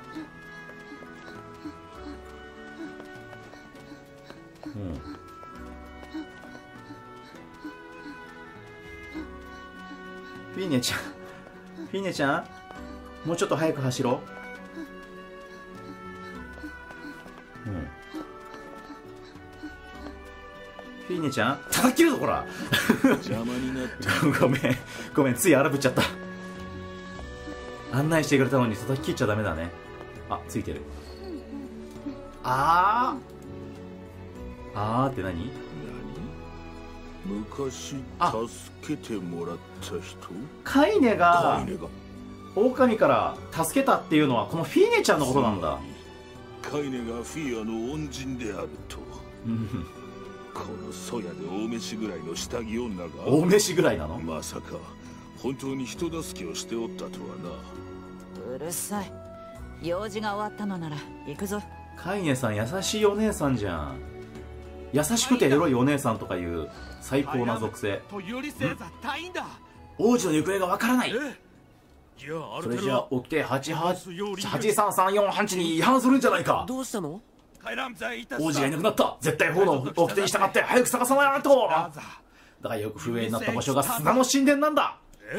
フィーネちゃん、フィーネちゃん、もうちょっと早く走ろう。フィーネちゃん、叩き切るぞこら。
邪魔になって
ごめん、つい荒ぶっちゃった。案内してくれたのに叩き切っちゃダメだね。あ、ついてる。あーって何？
昔助けてもらった人？
カイネが狼から助けたっていうのはこのフィーネちゃんのことなんだ。
カイネがフィーアの恩人であると。このソヤで大飯ぐらいの下着女が。
大飯ぐらいなの？
まさか本当に人助けをしておったとは
な。うるさい。用事が終わったのなら行くぞ。
カイネさん優しいお姉さんじゃん。優しくてエロいお姉さんとかいう最高な属性。王子の行方がわからない。それじゃあ掟8334に違反するんじゃないか。
どうしたの？
王子がいなくなった。絶対法の掟に従って早く探さないと。大よく不明になった場所が砂の神殿なんだ。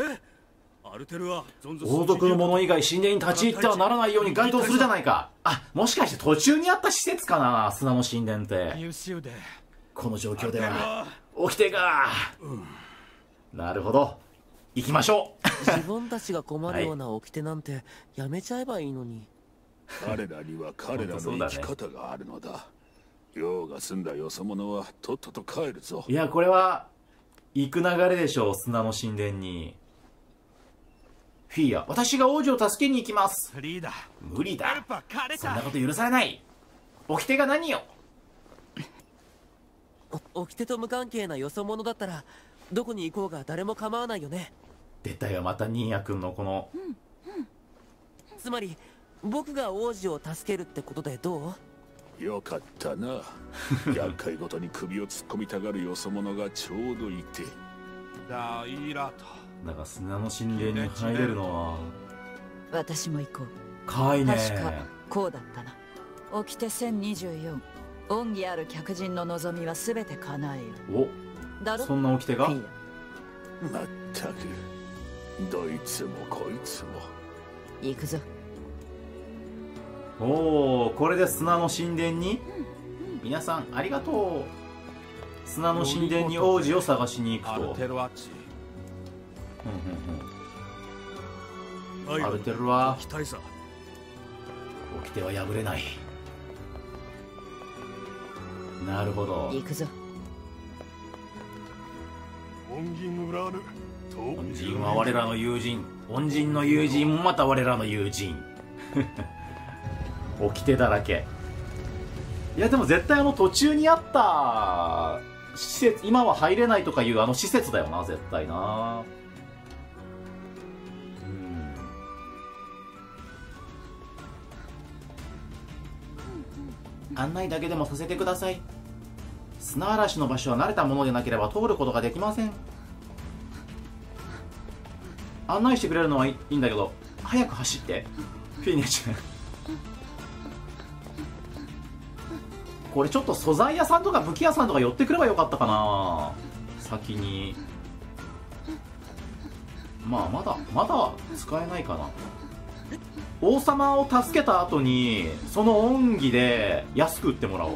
王族の者以外神殿に立ち入ってはならないように該当するじゃないか。あ、もしかして途中にあった施設かな、砂の神殿って。この状況では掟が、なるほど、行きましょう。
自分たちが困るような掟なんてやめちゃえばいいのに。
彼らには彼らの生き方があるのだ。用が済んだよそ者はとっとと帰るぞ。
いや、これは行く流れでしょう。砂の神殿に。フィーア、私が王子を助けに行きます。無理だ。そんなこと許されない。掟が何よ。
掟と無関係なよそ者だったらどこに行こうが誰も構わないよね。
出たよ、またニーヤ君のこの、
つまり僕が王子を助けるってことでど
う？よかったな。厄介ごとに首を突っ込みたがるよそ者がちょうどいて。
だから砂の神殿に入れるのは。
私も行こう。
かいね。
確かこうだったな。掟1024、恩義ある客人の望みは全て叶えよ。
お、だろ？そんな掟が？
まったくどいつもこいつも。
行くぞ。
おお、これで砂の神殿に、皆さんありがと砂の神殿に王子を探しに行くと。
アルテルアッチ。
アルテルは
期待さ。
掟は破れない。なるほど。
行くぞ。
恩人裏ぬ。
恩人は我らの友人。恩人の友人もまた我らの友人。掟だらけ。いやでも絶対途中にあった施設、今は入れないとかいう施設だよな、絶対な。案内だけでもさせてください。砂嵐の場所は慣れたものでなければ通ることができません。案内してくれるのはいいんだけど、早く走って。フィーネちゃんこれちょっと素材屋さんとか武器屋さんとか寄ってくればよかったかな、先に。まあまだ使えないかな。王様を助けた後にその恩義で安く売ってもらおう。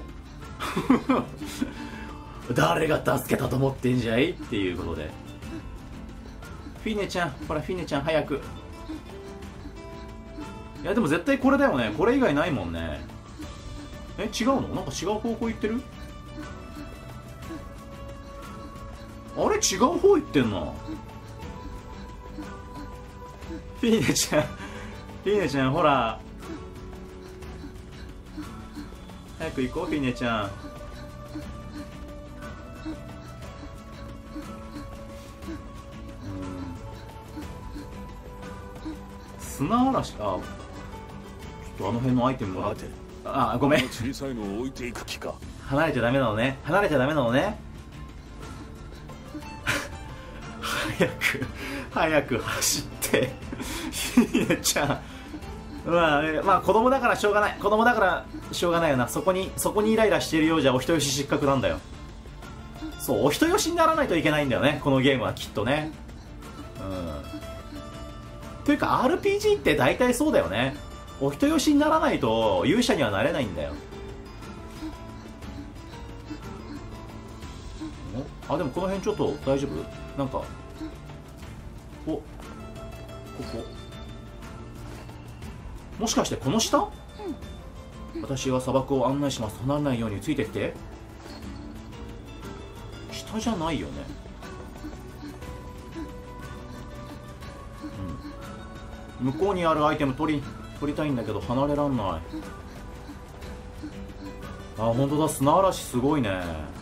誰が助けたと思ってんじゃいっていうことで。フィーネちゃん、ほらフィーネちゃん早く。いやでも絶対これだよね。これ以外ないもんね。違うの？なんか違う方向行ってる？あれ違う方行ってんな。フィーネちゃん、フィーネちゃんほら早く行こう。フィーネちゃん砂嵐。ちょっとあの辺のアイテムもらって。ごめん。
小さいのを置いていく気か。
離れちゃダメなのね。離れちゃダメなのね。早く走って。ひねちゃん。まあ子供だからしょうがない。子供だからしょうがないよな。そこにイライラしてるようじゃお人よし失格なんだよ。そう、お人よしにならないといけないんだよね。このゲームはきっとね。というか RPG って大体そうだよね。お人よしにならないと勇者にはなれないんだよ。でもこの辺ちょっと大丈夫？なんかここもしかしてこの下？私は砂漠を案内します。離れないようについてきて。下じゃないよね。向こうにあるアイテム取りたいんだけど離れらんない。本当だ、砂嵐すごいね。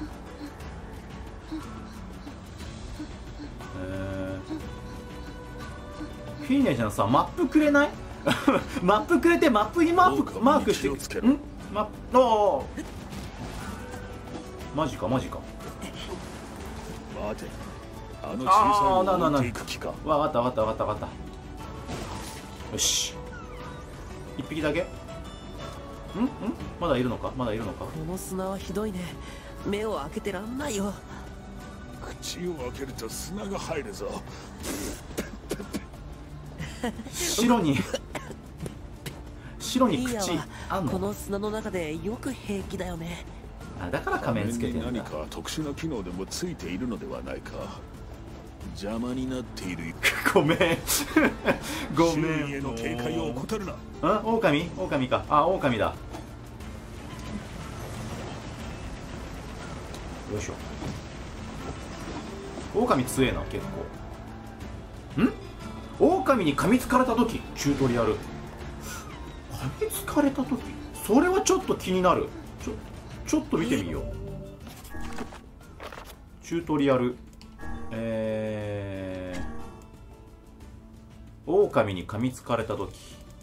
フィーネちゃんさ、マップくれない？マップくれて、マップにマークして。マジか。
待て、小さいのを置いていく気か。
わかった。よし、一匹だけ。まだいるのか。こ
の砂はひどいね。目を開けてらんないよ。
口を開けると砂が入るぞ。
白に口あんの？
この砂の中でよく平気だよね。
だから仮面つけてるんだ。
何か特殊な機能でもついているのではないか。邪魔になっている。
ごめん
周囲への警戒を怠るな。
狼か。狼だ。よいしょ。狼強えな結構。狼に噛みつかれた時、チュートリアル。噛みつかれた時、それはちょっと気になる。ちょっと見てみよう。チュートリアル。狼に噛みつかれた時、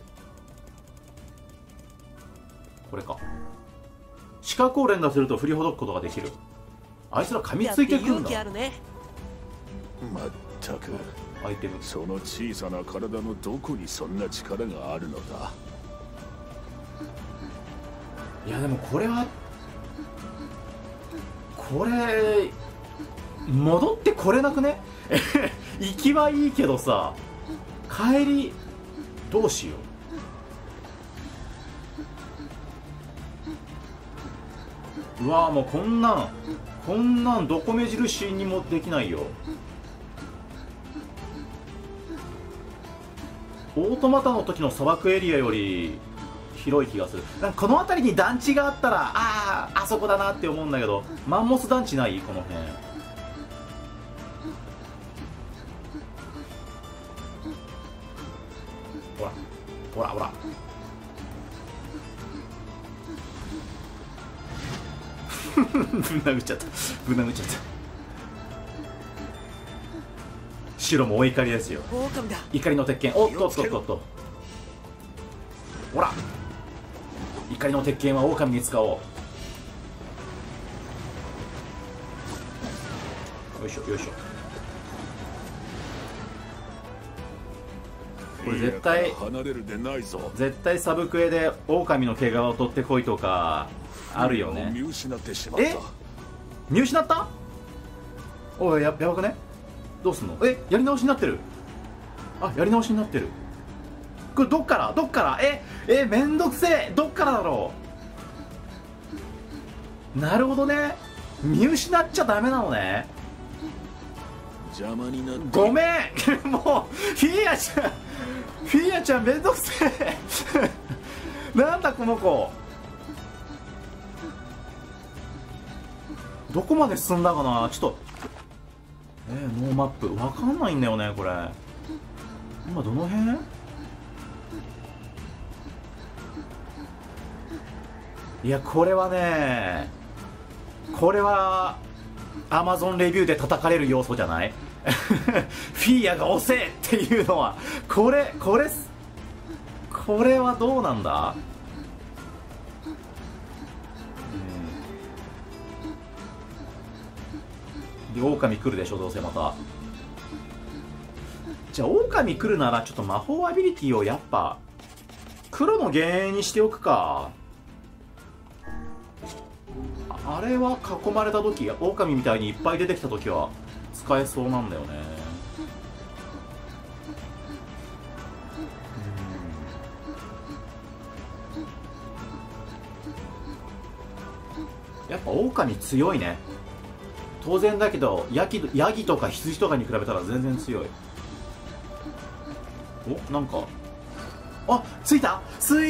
これか。視覚を連打すると振りほどくことができる。あいつら噛みついてくるんだ。
まったく
アイテム。
その小さな体のどこにそんな力があるのだ。
いやでもこれ戻ってこれなくね？行きはいいけどさ、帰りどうしよう。 うわー、もうこんなんどこ目印にもできないよ。オートマタの時の砂漠エリアより広い気がする。なんかこの辺りに団地があったら、あそこだなって思うんだけど、マンモス団地ないこの辺。ほらほらほらぶん殴っちゃった。白もお怒りですよ。
狼だ。
怒りの鉄拳。おっとっとっとっと。ほら、怒りの鉄拳は狼に使おう。よいしょよいしょ。これ絶対サブクエで狼の毛皮を取ってこいとかあるよね。
見失ってしまっ
え、見失った？おい、やばくね？どうすんの？やり直しになってる。あ、やり直しになってる。これどっからめんどくせえ。どっからだろう。なるほどね、見失っちゃダメなのね。
邪魔になって。
ごめんもうフィーヤちゃんめんどくせえなんだこの子。どこまで進んだかな。ちょっとノーマップわかんないんだよねこれ。今どの辺？いや、これはね、これは Amazon レビューで叩かれる要素じゃないフィーヤが遅えっていうのはこれはどうなんだ。で、狼来るでしょどうせまた。じゃあ狼来るならちょっと魔法アビリティをやっぱ黒の幻影にしておくか。あれは囲まれた時、狼みたいにいっぱい出てきた時は使えそうなんだよね。やっぱ狼強いね。当然だけどヤギとか羊とかに比べたら全然強い。お、なんか着いた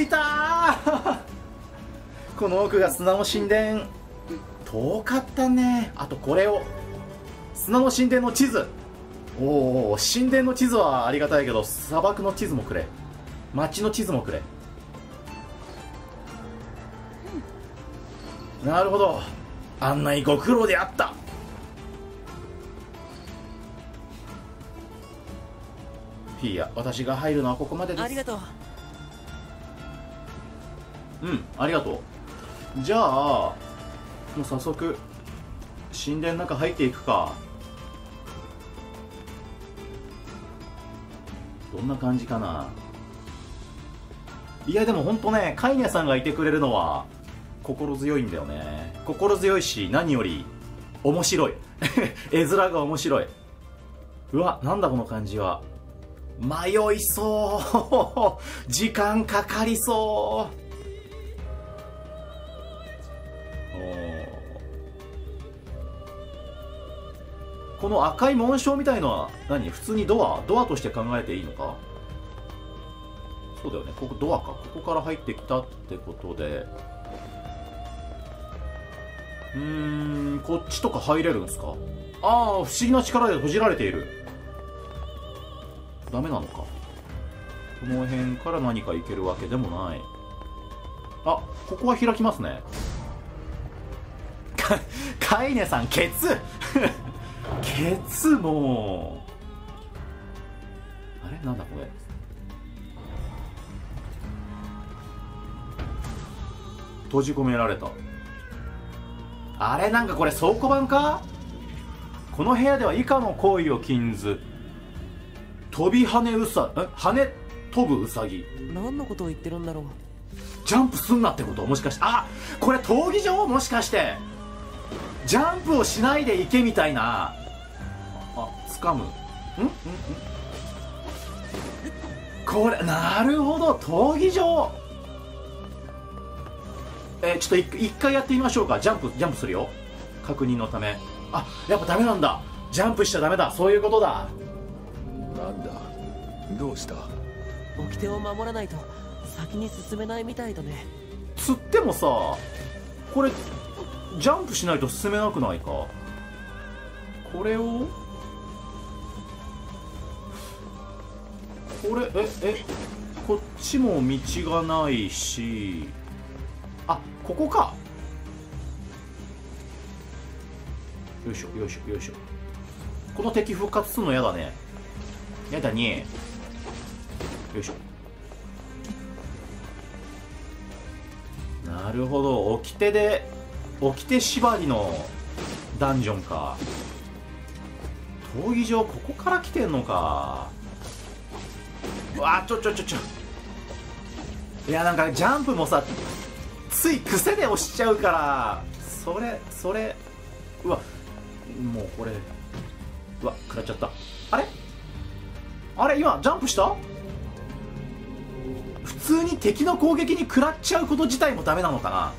この奥が砂の神殿。遠かったね。あとこれを砂の神殿の地図。おお、神殿の地図はありがたいけど砂漠の地図もくれ。街の地図もくれ。なるほど、案内ご苦労であった。フィーヤ、私が入るのはここまでです。
ありがとう。
ありがとう。じゃあもう早速神殿の中入っていくか。どんな感じかな。いやでもほんとね、カイネさんがいてくれるのは心強いんだよね。心強いし、何より面白い絵面が面白い。うわ、なんだこの感じは。迷いそう時間かかりそう。この赤い紋章みたいのは何？普通にドアとして考えていいのか。そうだよね、ここドアか。ここから入ってきたってことで、こっちとか入れるんですか。ああ、不思議な力で閉じられている。ダメなのか。この辺から何かいけるわけでもない。あ、ここは開きますね。カイネさんケツケツもう、あれなんだこれ。閉じ込められた。あれ、なんかこれ倉庫版か。この部屋では以下の行為を禁ず。飛び跳ね飛ぶウサギ。
何のことを言ってるんだろう。
ジャンプすんなってこと？もしかして、あ、これ闘技場？もしかしてジャンプをしないで行けみたいな。掴む。これ、なるほど、闘技場。 ちょっと一回やってみましょうか。ジャンプするよ、確認のため。あ、やっぱダメなんだ。ジャンプしちゃダメだ。そういうことだ。
なんだ、どうした？
掟を守らないと先に進めないみたいだね。
つってもさ、これジャンプしないと進めなくないか。これをこれこっちも道がないし、あ、ここか。よいしょよいしょよいしょ。この敵復活するのやだね。やだね。よいしょ。なるほど、掟縛りのダンジョンか。闘技場ここから来てんのか。うわ、いや、なんかジャンプもさ、つい癖で押しちゃうから、それうわ、もうこれ、うわ、食らっちゃった。あれ今ジャンプした？普通に敵の攻撃に食らっちゃうこと自体もダメなのかな。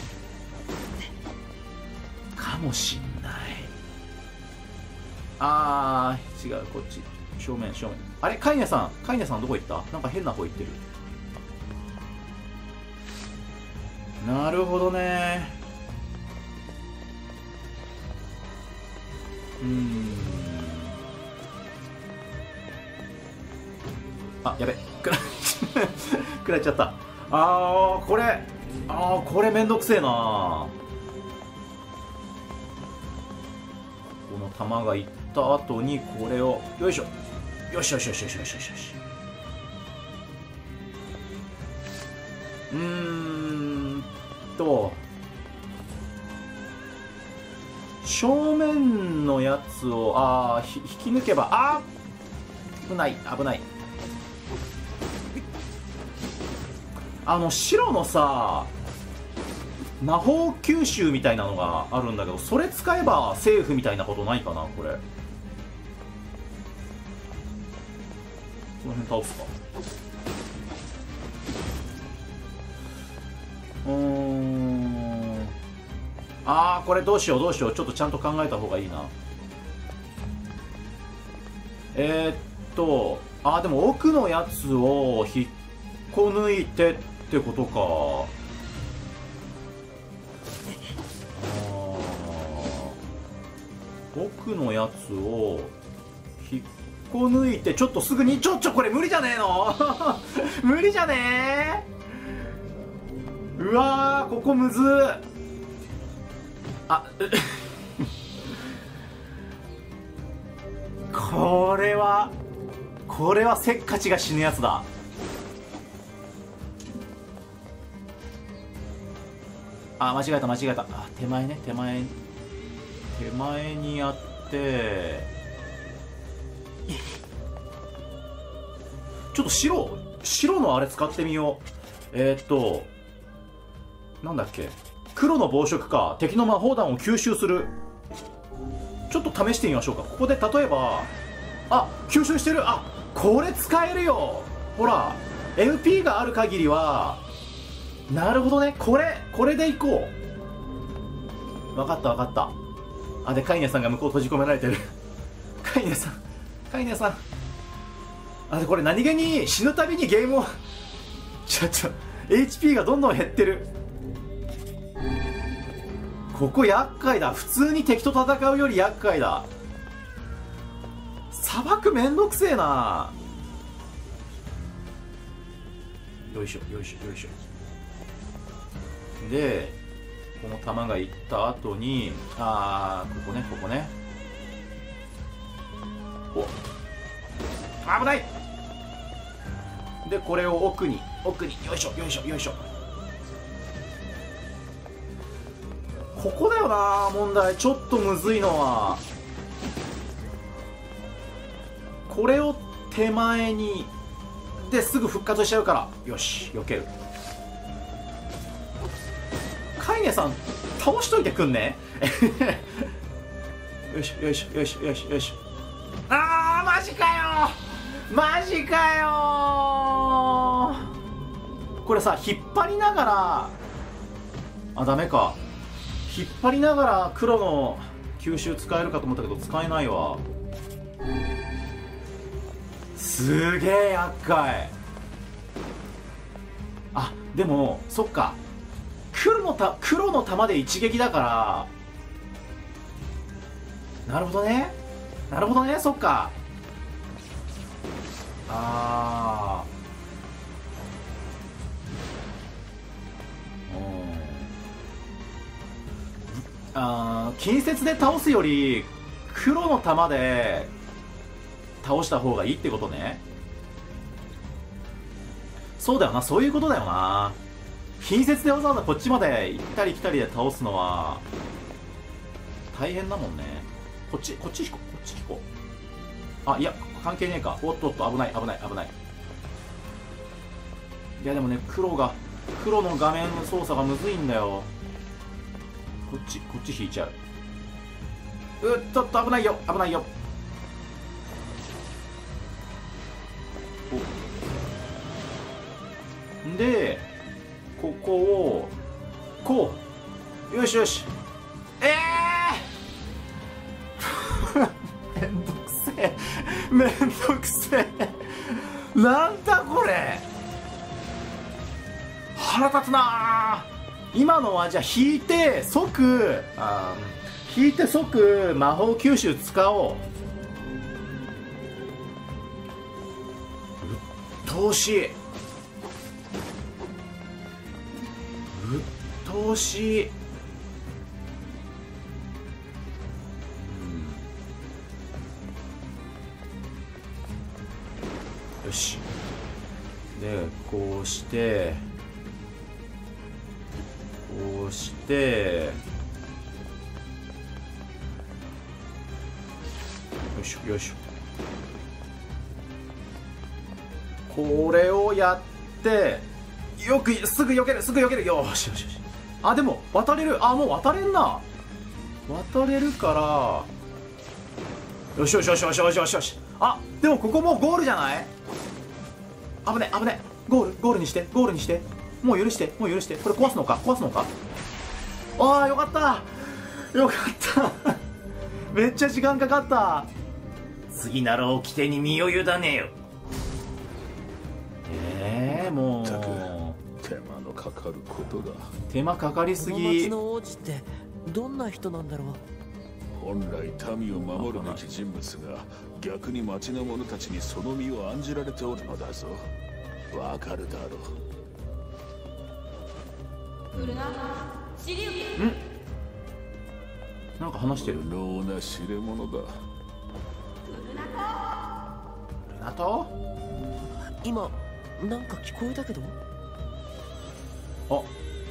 かもしんない。違う、こっち正面。あれ、カイネさんどこ行った？なんか変な方行ってる。なるほどね。あ、やべ、食らっちゃった。これめんどくせえな。この弾がいった後にこれを、よいしょ、よし。正面のやつを引き抜けば、危ない。白のさ、魔法吸収みたいなのがあるんだけど、それ使えばセーフみたいなことないかな。これこの辺倒すか。これどうしよう、ちょっとちゃんと考えた方がいいな。でも奥のやつを引っこ抜いてってことか。奥のやつを引っこ抜いて、ちょっとすぐにこれ無理じゃねえの無理じゃねえ。うわー、ここむずー。これはせっかちが死ぬやつだ。間違えた。手前にやって、ちょっと白のあれ使ってみよう。なんだっけ、黒の暴食か。敵の魔法弾を吸収する。ちょっと試してみましょうか。ここで例えば、吸収してる。これ使えるよ。ほら MP がある限りは。なるほどね、これでいこう。分かった。で、カイネさんが向こう閉じ込められてるカイネさんで、これ何気に死ぬたびにゲームをHP がどんどん減ってる。ここ厄介だ。普通に敵と戦うより厄介だ。砂漠めんどくせえな。よいしょ。で、この弾がいった後に、ここね。お、危ない。で、これを奥に、よいしょ。ここだよな、問題。ちょっとむずいのは、これを手前に、ですぐ復活しちゃうから。よし、避ける。カイネさん倒しといてくんねよいしょ。マジかよ。これさ、引っ張りながらあ、ダメか。引っ張りながら黒の吸収使えるかと思ったけど使えないわ。すげえ厄介。あ、でもそっか、黒の弾で一撃だから、なるほどね、なるほどね、そっか。ああ、近接で倒すより黒の弾で倒した方がいいってことね。そうだよな、そういうことだよな。近接でわざわざこっちまで行ったり来たりで倒すのは大変だもんね。こっち引こう、こっち引こう。あ、いや関係ねえか。おっとっと、危ない危ない危ない。いやでもね、黒の画面の操作がむずいんだよ。こっち引いちゃう。ちょっと危ないよ、危ないよ。おでここをこう、よしよし。めんどくせえ、めんどくせえ。なんだこれ、腹立つな。今のはじゃあ引いて即魔法吸収使おう。うっとうしい、うっとうしい。よし。でこうしてこうしてよいしょよいしょ。これをやってよくすぐ避ける、すぐ避ける。よしよしよし。あ、でも渡れる。あ、もう渡れんな。渡れるから、よしよしよしよしよしよしよし。あ、でもここもうゴールじゃない。危ね危ね。ゴールにして、ゴールにして。もう許して、もう許して。これ壊すのか、壊すのか。ああ、よかったよかっためっちゃ時間かかった。次なら掟に身を委ねよ。もう
手間のかかることだ。
手間かかりすぎ。
この町の王子ってどんな人なんだろう。
本来民を守るべき人物が逆に町の者たちにその身を案じられておるのだぞ。わかるだろう。
なんか話してる。
無能な知れ者だ。
ルナト？
今なんか聞こえたけど。
あ、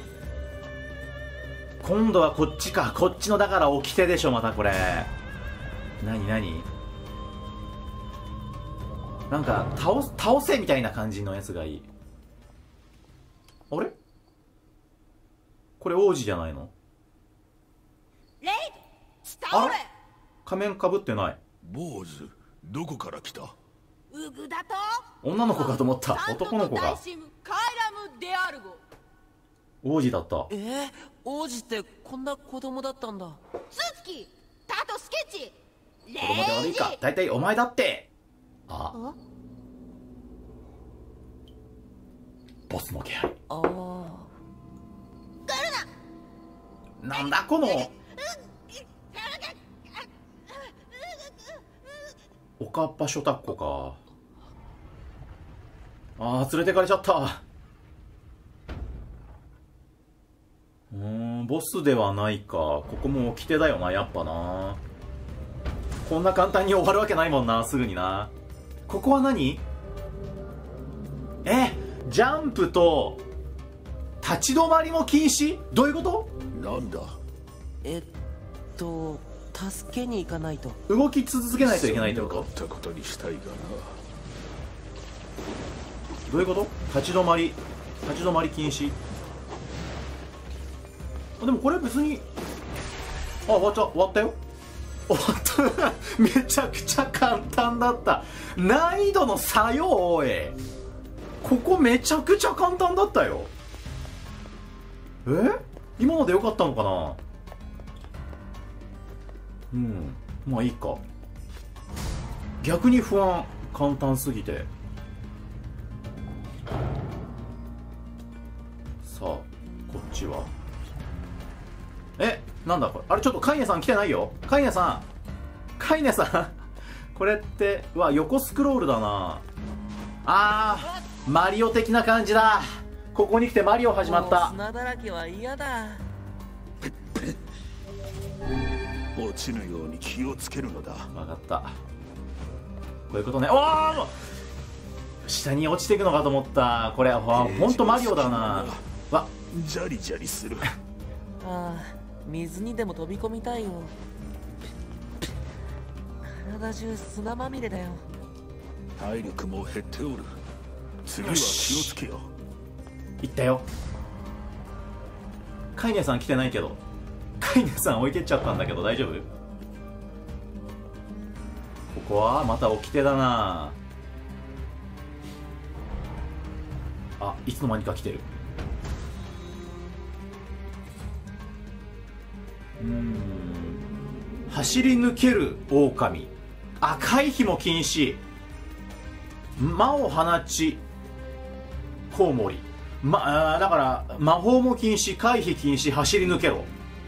今度はこっちか。こっちのだから掟でしょ、またこれ。何なんか倒せみたいな感じのやつがいい。あれこれ王子じゃないの？あら、仮面かぶってない。
坊主、どこから来た？
ウグダと
女の子かと思った。男の子が。
カイラムであるご。
王子だった。
王子ってこんな子供だったんだ。
スーツキタトスケッチ
子供で悪いか。大体お前だって。あ、ボスの気配。
ああ、
なんだこのおかっぱショタッコか。あー、連れてかれちゃった。ボスではないか。ここも掟だよな、やっぱな。こんな簡単に終わるわけないもんな、すぐにな。ここは何？ジャンプと立ち止まりも禁止？どういうこと？
なんだ？
助けに行かないと。
動き続けないといけないってこと？
ったことにしたいがな。
どういうこと？立ち止まり禁止。でもこれ別に、あ、終わったよ。終わっためちゃくちゃ簡単だった。難易度の差よ、おい。ここめちゃくちゃ簡単だったよ。 今のでよかったのかな。うん、まあいいか。逆に不安、簡単すぎて。さあこっちはなんだこれ。あれ、ちょっとカイネさん来てないよ。カイネさんこれって横スクロールだな。マリオ的な感じだ。ここに来てマリオ始まった。
砂だらけは嫌だ。
落ちぬように気をつけるのだ。
分かった。こういうことね。おお、下に落ちていくのかと思った。これほんとマリオだな。
ジャリジャリする。
水にでも飛び込みたいよ。体中砂まみれだよ。
体力も減っておる。次は気をつけよ。
行ったよ。カイネさん来てないけど。カイネさん置いてっちゃったんだけど大丈夫？ここはまた掟だな。いつの間にか来てる。走り抜ける狼。回避も禁止。魔を放ちコウモリ。だから魔法も禁止、回避禁止、走り抜けろ。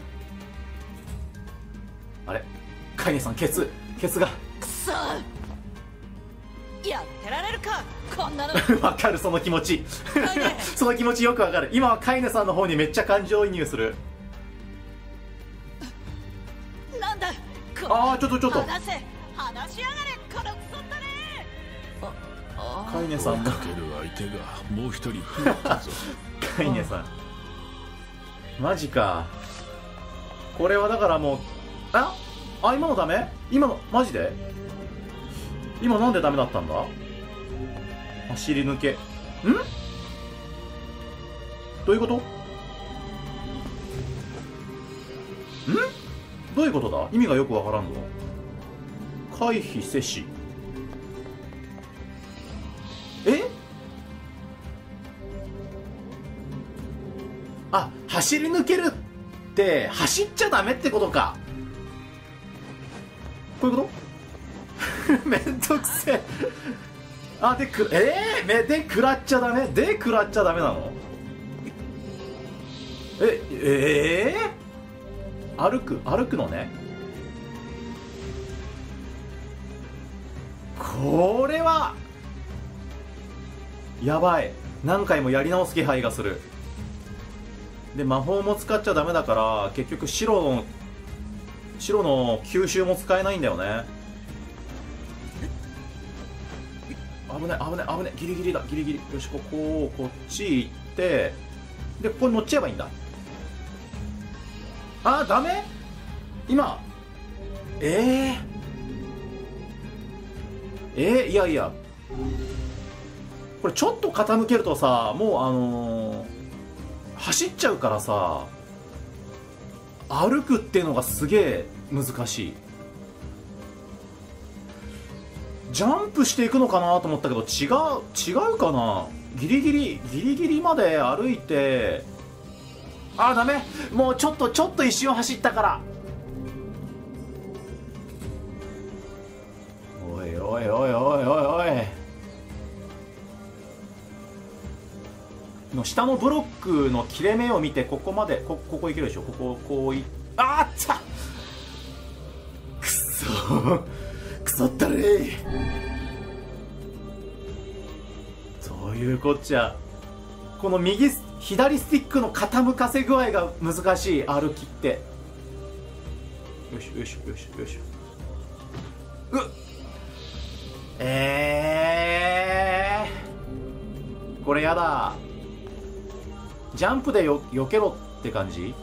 あれ、カイネさんケツが
くそ、やってられるかこんなの。
わかる、その気持ち。その気持ちよくわかる。今はカイネさんの方にめっちゃ感情移入する。
なんだ
ちょっと
離しやがれ、このクソったれ。
カイネさん
かける相手がもう一人増えたぞ。
カイネさんマジか。これはだからもう今のダメ？今のマジで？今なんでダメだったんだ？走り抜けどういうこと？どういうことだ？意味がよくわからんぞ。回避せし。走り抜けるって走っちゃダメってことか。こういうことめんどくせえ。で食らっちゃダメ。で食らっちゃダメなの？歩くのね。これはやばい。何回もやり直す気配がする。で魔法も使っちゃダメだから結局白の吸収も使えないんだよね。危ないギリギリだ。ギリギリ。よし、こっち行ってでここに乗っちゃえばいいんだ。ダメ？今いやこれちょっと傾けるとさ、もう走っちゃうからさ、歩くっていうのがすげえ難しい。ジャンプしていくのかなと思ったけど違うかな。ギリギリまで歩いて、ダメ。もうちょっと一瞬走ったから。おいの下のブロックの切れ目を見て、ここまでここいけるでしょ。こうくそったれ。そういうこっちゃ。この左スティックの傾かせ具合が難しい、歩きって。よしこれやだ。ジャンプで避けろって感じ。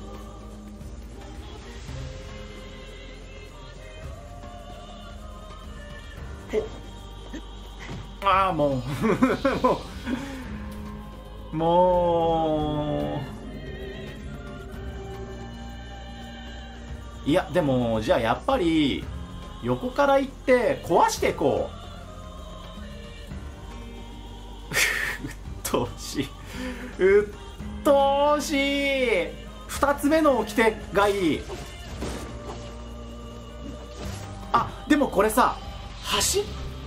もういやでもじゃあやっぱり横から行って壊していこう。うっとうしい。 2つ目の掟がいい。あ、でもこれさ、橋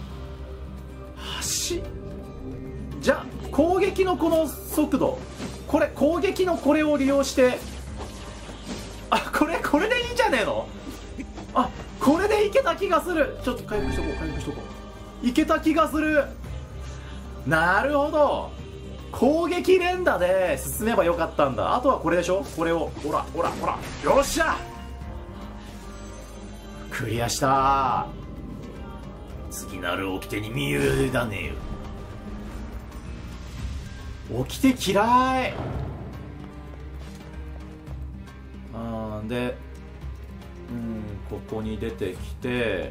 じゃあ攻撃のこの速度、これ攻撃のこれを利用して、あ、これでいいんじゃねえの。あ、これでいけた気がする。ちょっと回復しとこう。いけた気がする。なるほど、攻撃連打で進めばよかったんだ。あとはこれでしょ。これをほらよっしゃ、クリアした。次なる掟に身委ねよ。掟嫌い。で、ここに出てきて、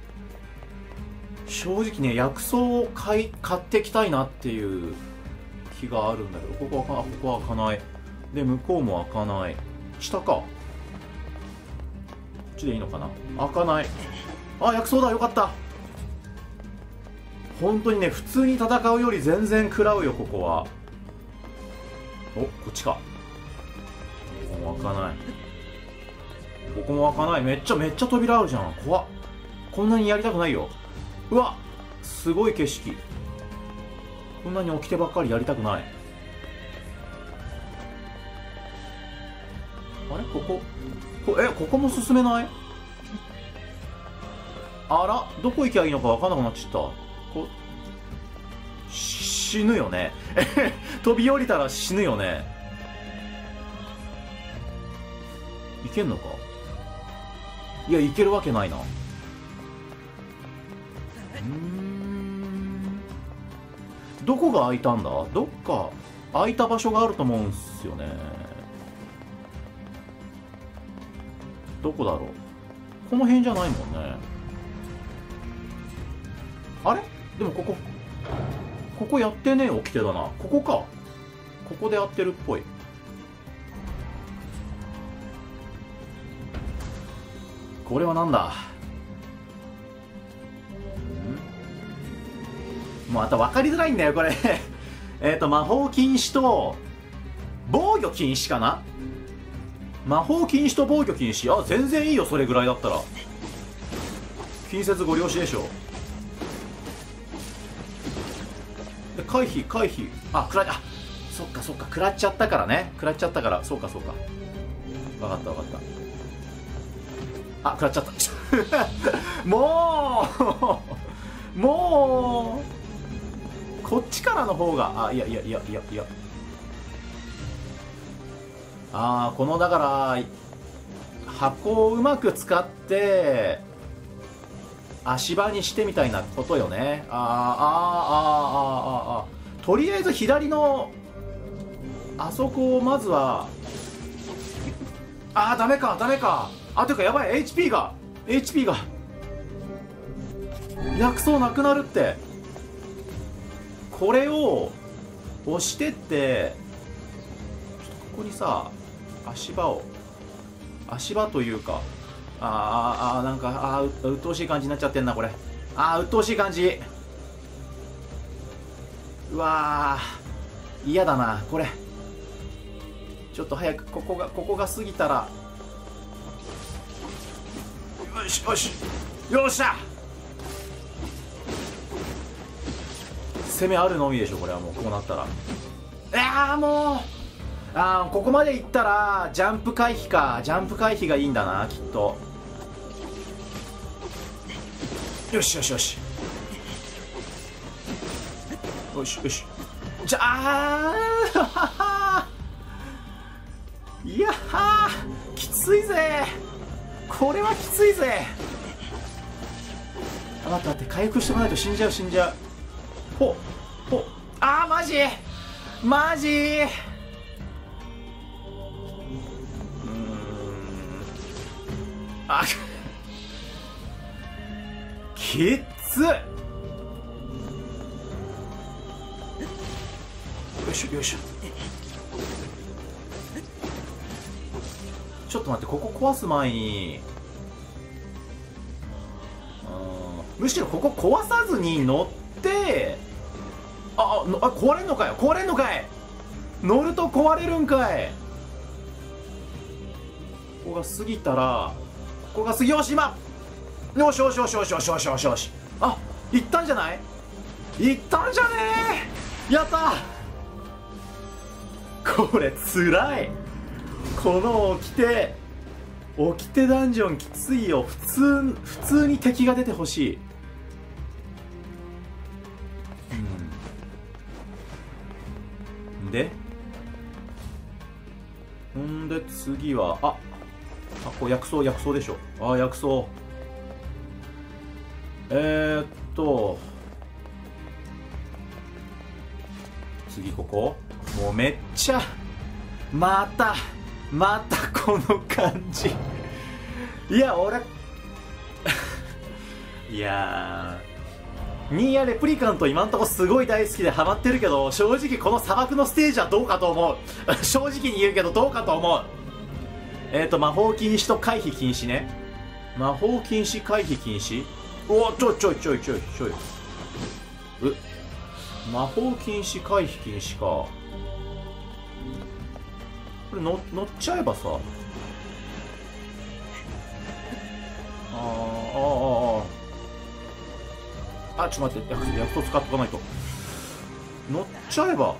正直ね、薬草を買ってきたいなっていう気があるんだけど、ここは開かない。で、向こうも開かない。下か。こっちでいいのかな。開かない。あ、薬草だ、よかった。本当にね、普通に戦うより全然食らうよ、ここは。お、こっちか。ここも開かない。ここも開かない。めっちゃ扉あるじゃん。怖っ。こんなにやりたくないよ。うわ、すごい景色。こんなに掟ばっかりやりたくない。あれ、ここも進めない。あら、どこ行きゃいいのか分かんなくなっちゃった。死ぬよね。飛び降りたら死ぬよね。いけんのか。いや、いけるわけないな。どこが開いたんだ。どっか開いた場所があると思うんすよね。どこだろう。この辺じゃないもんね。あれ、でもここやってねえ掟だな。ここか。ここでやってるっぽい。これはなんだ。また分かりづらいんだよこれ。魔法禁止と防御禁止かな。魔法禁止と防御禁止。あ、全然いいよ、それぐらいだったら。近接ご了承でしょ。で、回避。あ、そっか、食らっちゃったからね。そうか。分かった。あ、食らっちゃった。もうこっちからの方が、いや。このだから箱をうまく使って足場にしてみたいなことよね。とりあえず左のあそこをまずは、ダメか。ていうかやばい、 HP が薬草なくなるって。これを押してって、ここにさ、足場というか、なんか鬱陶しい感じになっちゃってんなこれ。鬱陶しい感じ。うわー、嫌だなこれ。ちょっと早くここが過ぎたら、よっしゃ。攻めあるのみでしょこれは。もうこうなったら、もうここまでいったらジャンプ回避がいいんだなきっと。よし。じゃいやー、きついぜこれは。きついぜ。待って、回復してこないと死んじゃう。マジきっつ。よいしょ。ちょっと待って、ここ壊す前に、むしろここ壊さずに乗って、壊れんのかい。乗ると壊れるんかい。 こが過ぎたら、ここが過ぎ、よし今、よしよしよしよしよしよしよしよし、あ、いったんじゃない？いったんじゃねー、やったー。これつらい。この掟ダンジョンきついよ。普通に敵が出てほしい。んで次はこれ薬草でしょ。薬草、次ここ、もうめっちゃまたこの感じ。いや俺いやニーヤレプリカント今んとこすごい大好きでハマってるけど、正直この砂漠のステージはどうかと思う正直に言うけどどうかと思う。魔法禁止と回避禁止ね。魔法禁止回避禁止、おちょい魔法禁止回避禁止か。これ乗っちゃえばさ、ちょっと待って、薬草使っておかないと。乗っちゃえば、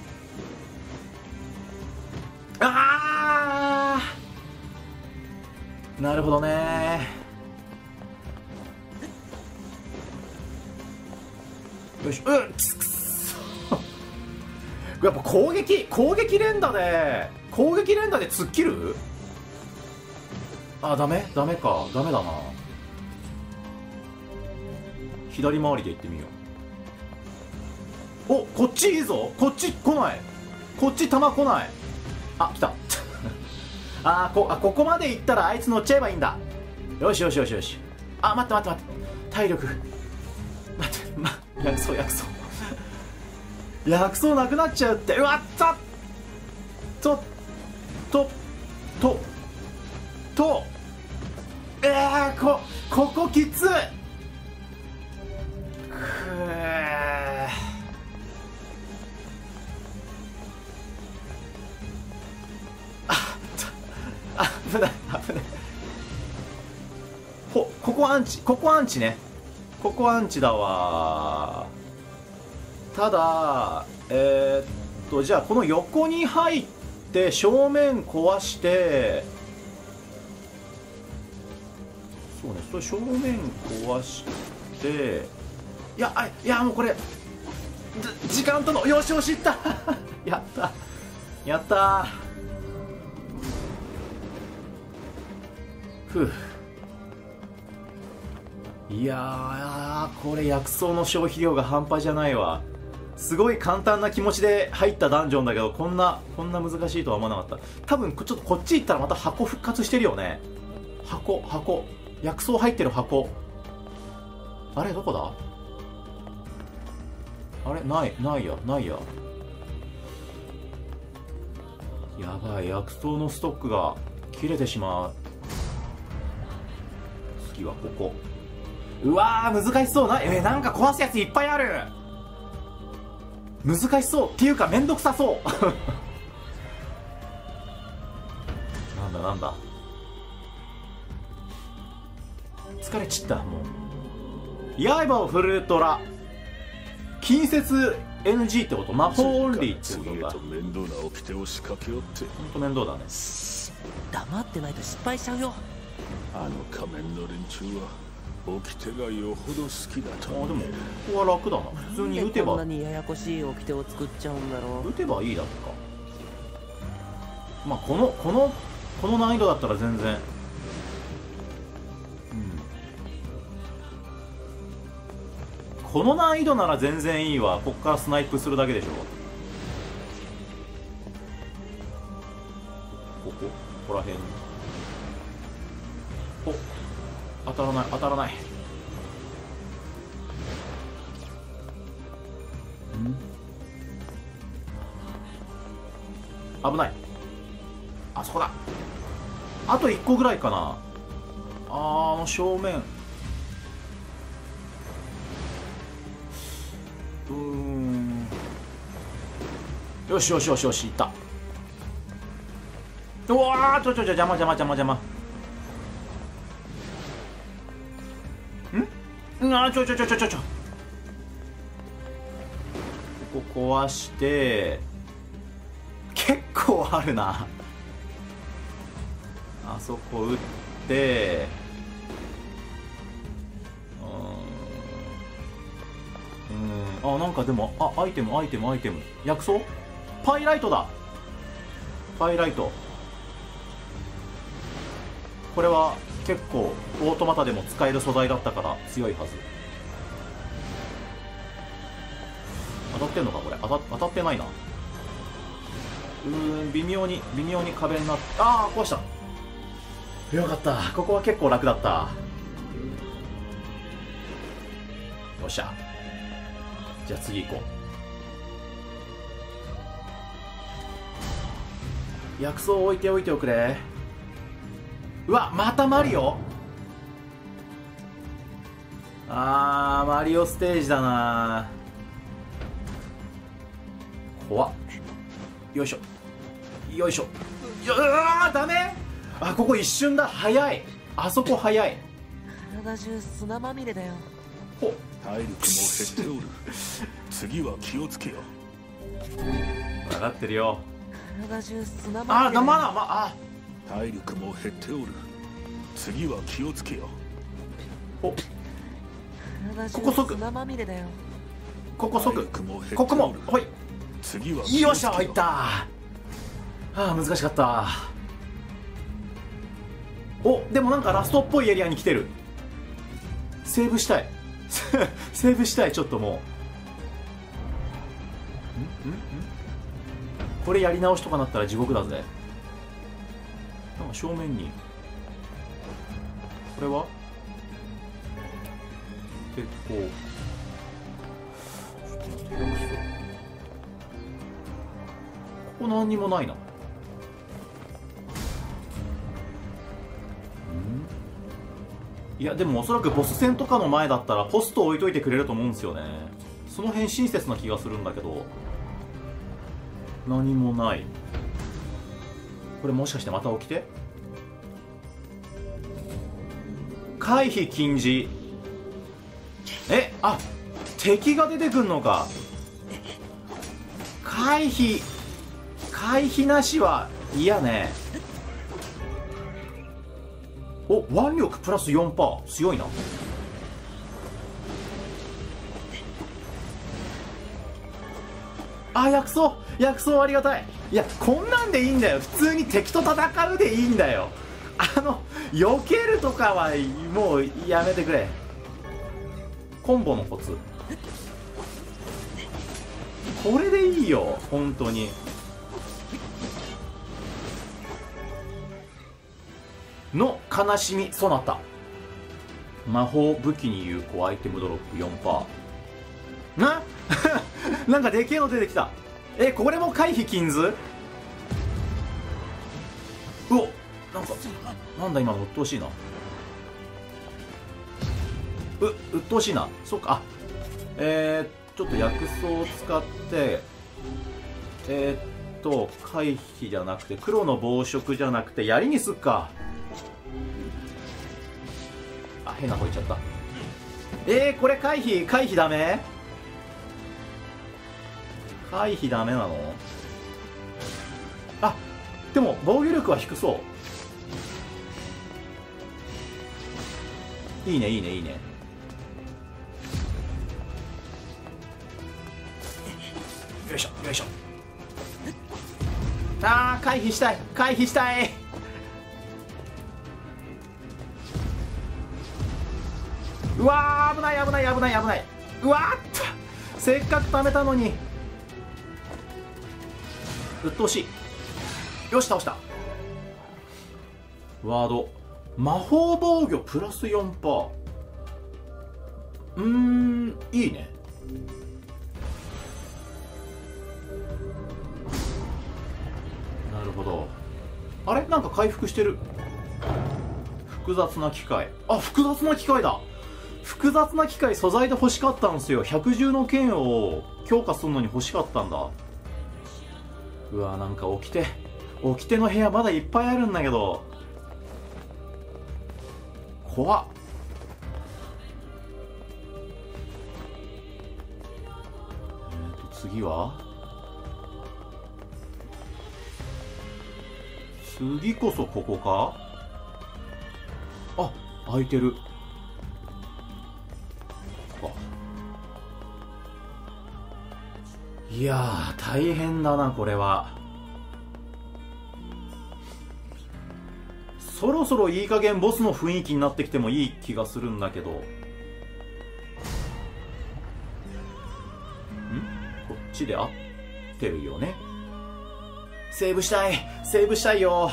なるほどね。よし、くっそやっぱ攻撃連打で突っ切る？ダメか、ダメだな。左回りで行ってみよう。こっちいいぞ。こっち来ない。こっち弾来ない。来たここまで行ったらあいつ乗っちゃえばいいんだ。よし。待って体力待って、薬草なくなっちゃうって。うわっここきつい。危ない。ここアンチね。ここアンチだわ。ただじゃあこの横に入って正面壊して、そうね、それ正面壊して、いやもうこれ時間との、よしいったやったふう。いやこれ薬草の消費量が半端じゃないわ。すごい簡単な気持ちで入ったダンジョンだけど、こんな難しいとは思わなかった。多分ちょっとこっち行ったらまた箱復活してるよね。箱薬草入ってる箱。あれどこだ？あれないや。やばい、薬草のストックが切れてしまう。次はここ。うわー難しそうな。なんか壊すやついっぱいある。難しそうっていうかめんどくさそうなんだ疲れちった。もう刃を振るとら近接 NG ってこと？魔法オンリーってことだ。ほんと面倒だね。
黙ってないと失敗しちゃうよ。
仮面の連中は掟がよほど好きだと。
でもここは楽だな。普通に撃てば。
こんなにややこしい掟を作っちゃうんだろう。
撃てばいいだとか。この難易度だったら全然。この難易度なら全然いいわ。こっからスナイプするだけでしょ。ここら辺。当たらない。危ない。そこだ。あと1個ぐらいかな。正面。よしいった。 うわー、邪魔。ここ壊して、結構あるな。あそこ打って、あ、なんかでも、あ、アイテム。薬草？パイライトだ。パイライト。これは結構オートマタでも使える素材だったから強いはず。当たってんのかこれ。当たってないな。微妙に壁になって、ああ壊した。よかった、ここは結構楽だった。よっしゃ、じゃあ次行こう。薬草置いておいておくれ。うわ、またマリオ。マリオステージだな。怖っ。よいしょ。うわー、ダメ。あ、ここ一瞬だ。早い。あそこ早い。
体中砂まみれだよ。
体力も減っておる。次は気をつけよ。
分かってるよ。
体中砂まみれ。
体力も減っておる。次は気をつけよ。
ここ即。
砂まみれだよ。
ここ即。ここも。ほい。
次は
よっしゃ、入った。難しかった。お、でもなんかラストっぽいエリアに来てる。セーブしたい。セーブしたい。ちょっともうこれやり直しとかなったら地獄だぜ。なんか正面にこれは結構ここ何にもないな。いやでもおそらくボス戦とかの前だったらポスト置いといてくれると思うんですよね。その辺親切な気がするんだけど何もない。これもしかしてまた起きて回避禁止。あ、敵が出てくんのか。回避なしは嫌ね。お、腕力プラス 4%。 強いな。あ、薬草ありがたい。いや、こんなんでいいんだよ。普通に敵と戦うでいいんだよ。避けるとかはもうやめてくれ。コンボのコツこれでいいよ本当に。の悲しみそなた。魔法武器に有効アイテムドロップ 4%。なんかでけえの出てきた。これも回避禁ず。なんだ今の鬱陶しいな。鬱陶しいな。そっか。ちょっと薬草を使って回避じゃなくて黒の暴食じゃなくて槍にすっか。変な方いっちゃった。これ回避ダメ。回避ダメなの。でも防御力は低そう。いいね。よいしょ。回避したい。うわー、危ない。うわーっとせっかく貯めたのに。鬱陶しい。よし、倒した。ワード魔法防御プラス 4%。 いいね。なるほど。あれなんか回復してる。複雑な機械。複雑な機械だ。複雑な機械素材で欲しかったんですよ。百獣の剣を強化するのに欲しかったんだ。うわ、なんか起きて掟の部屋まだいっぱいあるんだけど、怖っ。次は、次こそここか。あ、開いてる。いやー、大変だなこれは。そろそろいい加減ボスの雰囲気になってきてもいい気がするんだけど。こっちで合ってるよね。セーブしたい、セーブしたいよ。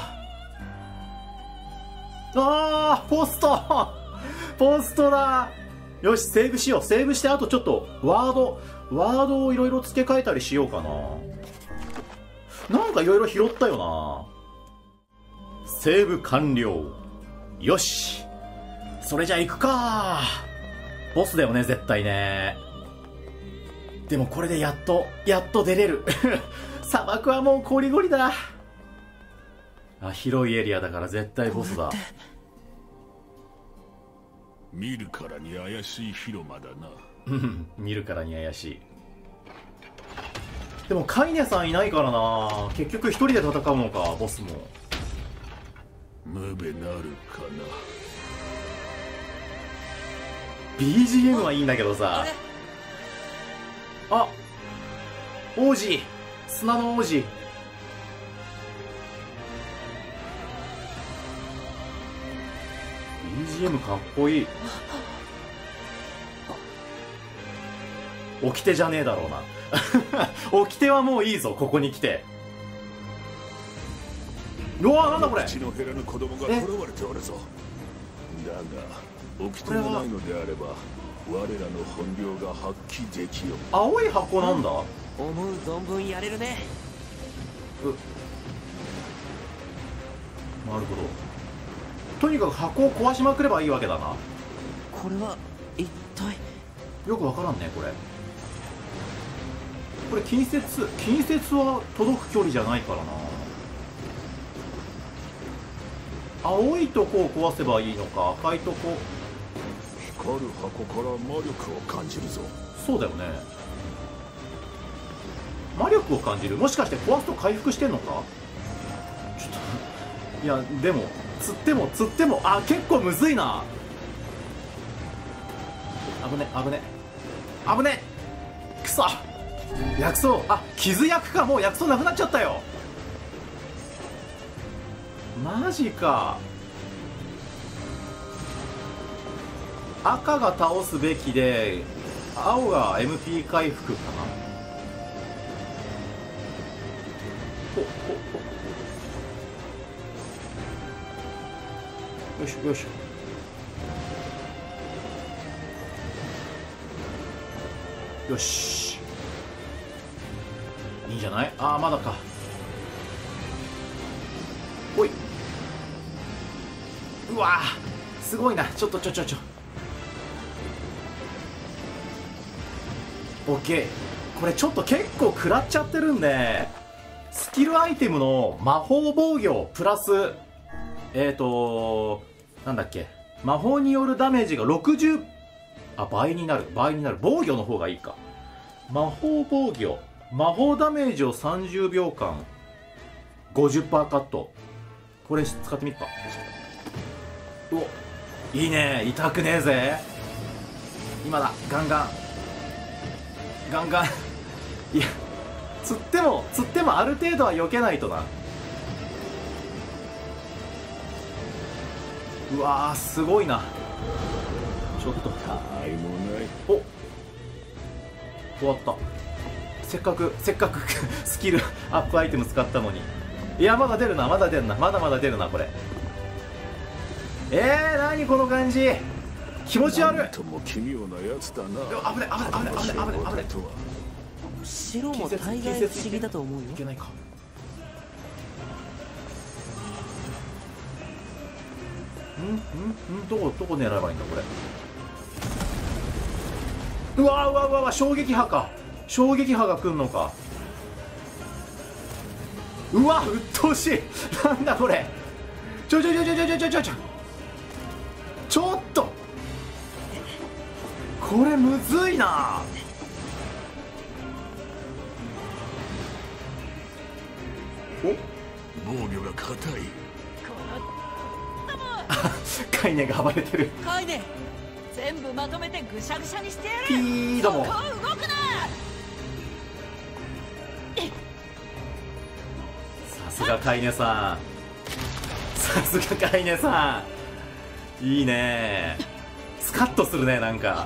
あー、ポストポストだ。よし、セーブしよう。セーブして、あとちょっとワードをいろいろ付け替えたりしようかな。なんかいろいろ拾ったよな。セーブ完了。よし、それじゃ行くか。ボスだよね、絶対ね。でもこれでやっと出れる砂漠はもうコリゴリだ。あ、広いエリアだから絶対ボスだ。
見るからに怪しい広間だな。
見るからに怪しい。でもカイネさんいないからな。結局一人で戦うのか、ボスも。
ムベなるかな。
BGM はいいんだけどさ。あ、王子、砂の王子。BGM かっこいい。掟じゃねえだろうな掟はもういいぞ、ここに来て。うわー、なんだこれ。
口の減らぬ子供が囚われておるぞ。だが掟がないのであれば我らの本領が発揮できよう。
青い箱なんだ。
思う存分やれるね。
なるほど。とにかく箱を壊しまくればいいわけだな。
これは一体。
よくわからんねこれ。これ近接は届く距離じゃないからな。青いとこを壊せばいいのか、赤いとこ。
光る箱から魔力を感じるぞ。
そうだよね、魔力を感じる。もしかして壊すと回復してんのか。ちょっと、いやでも釣ってもあ、結構むずいな。危ね危ね危ね。くそ、薬草。あ、傷薬か。もう薬草なくなっちゃったよ。マジか。赤が倒すべきで青が MP 回復かな。よしよし。よし、いいんじゃない。ああ、まだか。おい、うわー、すごいな。ちょオッケー。これちょっと結構食らっちゃってるんで、スキルアイテムの魔法防御プラスなんだっけ、魔法によるダメージが60、あ、倍になる。防御の方がいいか。魔法防御、魔法ダメージを30秒間 50% カット。これ使ってみっか。お、いいね。痛くねえぜ。今だ。ガンガンいや、釣ってもある程度は避けないとな。うわー、すごいな。ちょっとお、終わった。せっかくスキルアップアイテム使ったのに。いや、まだ出るな。まだ出るなこれ。何この感じ、気持ち悪い。
なんとも奇妙なやつだな。
危ね。
白も大概不思議だと思うよ。
いけないか。どこ狙えばいいんだこれ。うわ、衝撃波か。衝撃波が来んのか。 うわ鬱陶しい。なんだこれ。ちょっとこれむずいな。
防御が硬い。
カイネが暴れてる。
カイネ、全部まとめてぐしゃぐしゃにしてやる。
ピーども。
ここ動くな。
さすがカイネさん、さすがカイネさん、いいね。スカッとするね。なんか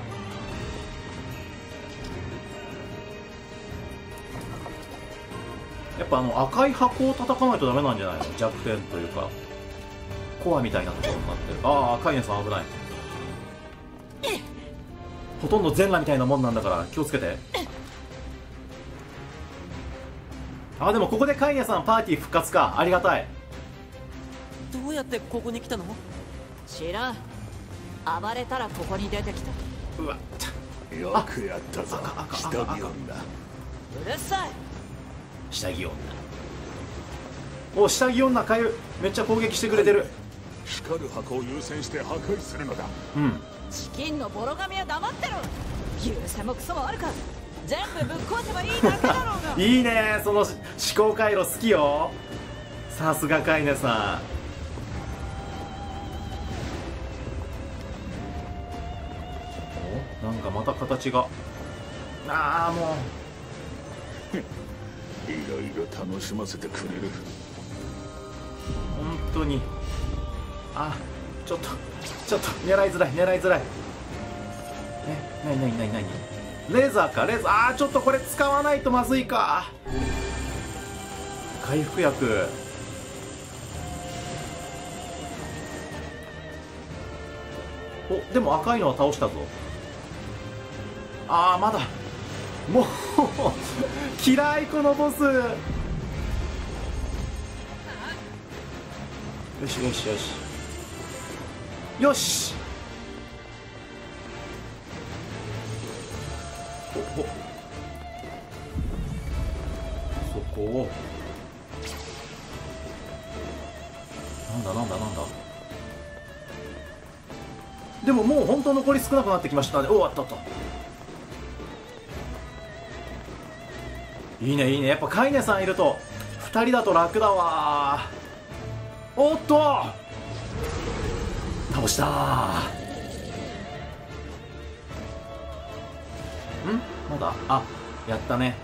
やっぱ赤い箱を叩かないとダメなんじゃないの。弱点というかコアみたいなところになってる。ああカイネさん危ない。ほとんど全裸みたいなもんなんだから気をつけて。あ、でもここでカイネさんパーティー復活か。ありがたい。
どうやってここに来たの？
知らん。暴れたらここに出てきた。
うわ
よくやったぞ下着女。
うるさい。
下着女。お、下着女かゆ。めっちゃ攻撃してくれてる。
光る箱を優先して破壊するのだ。
うん。
チキンのボロ髪は黙ってろ。優勢もクソもあるか。全部ぶっ壊せばいいだけだろうが。
いいね、その思考回路好きよ。さすがカイネさん。お、なんかまた形が。ああもう
いろいろ楽しませてくれる。
本当に。あ、ちょっと狙いづらい。なにレーザーか。レーザー。あー、ちょっとこれ使わないとまずいか。回復薬。お、でも赤いのは倒したぞ。あー、まだもう嫌いこのボス。よしそこをなんだ。でももう本当残り少なくなってきましたね。お、あった。いいね。やっぱカイネさんいると2人だと楽だわ。おっと倒したまだ。あ、やったね。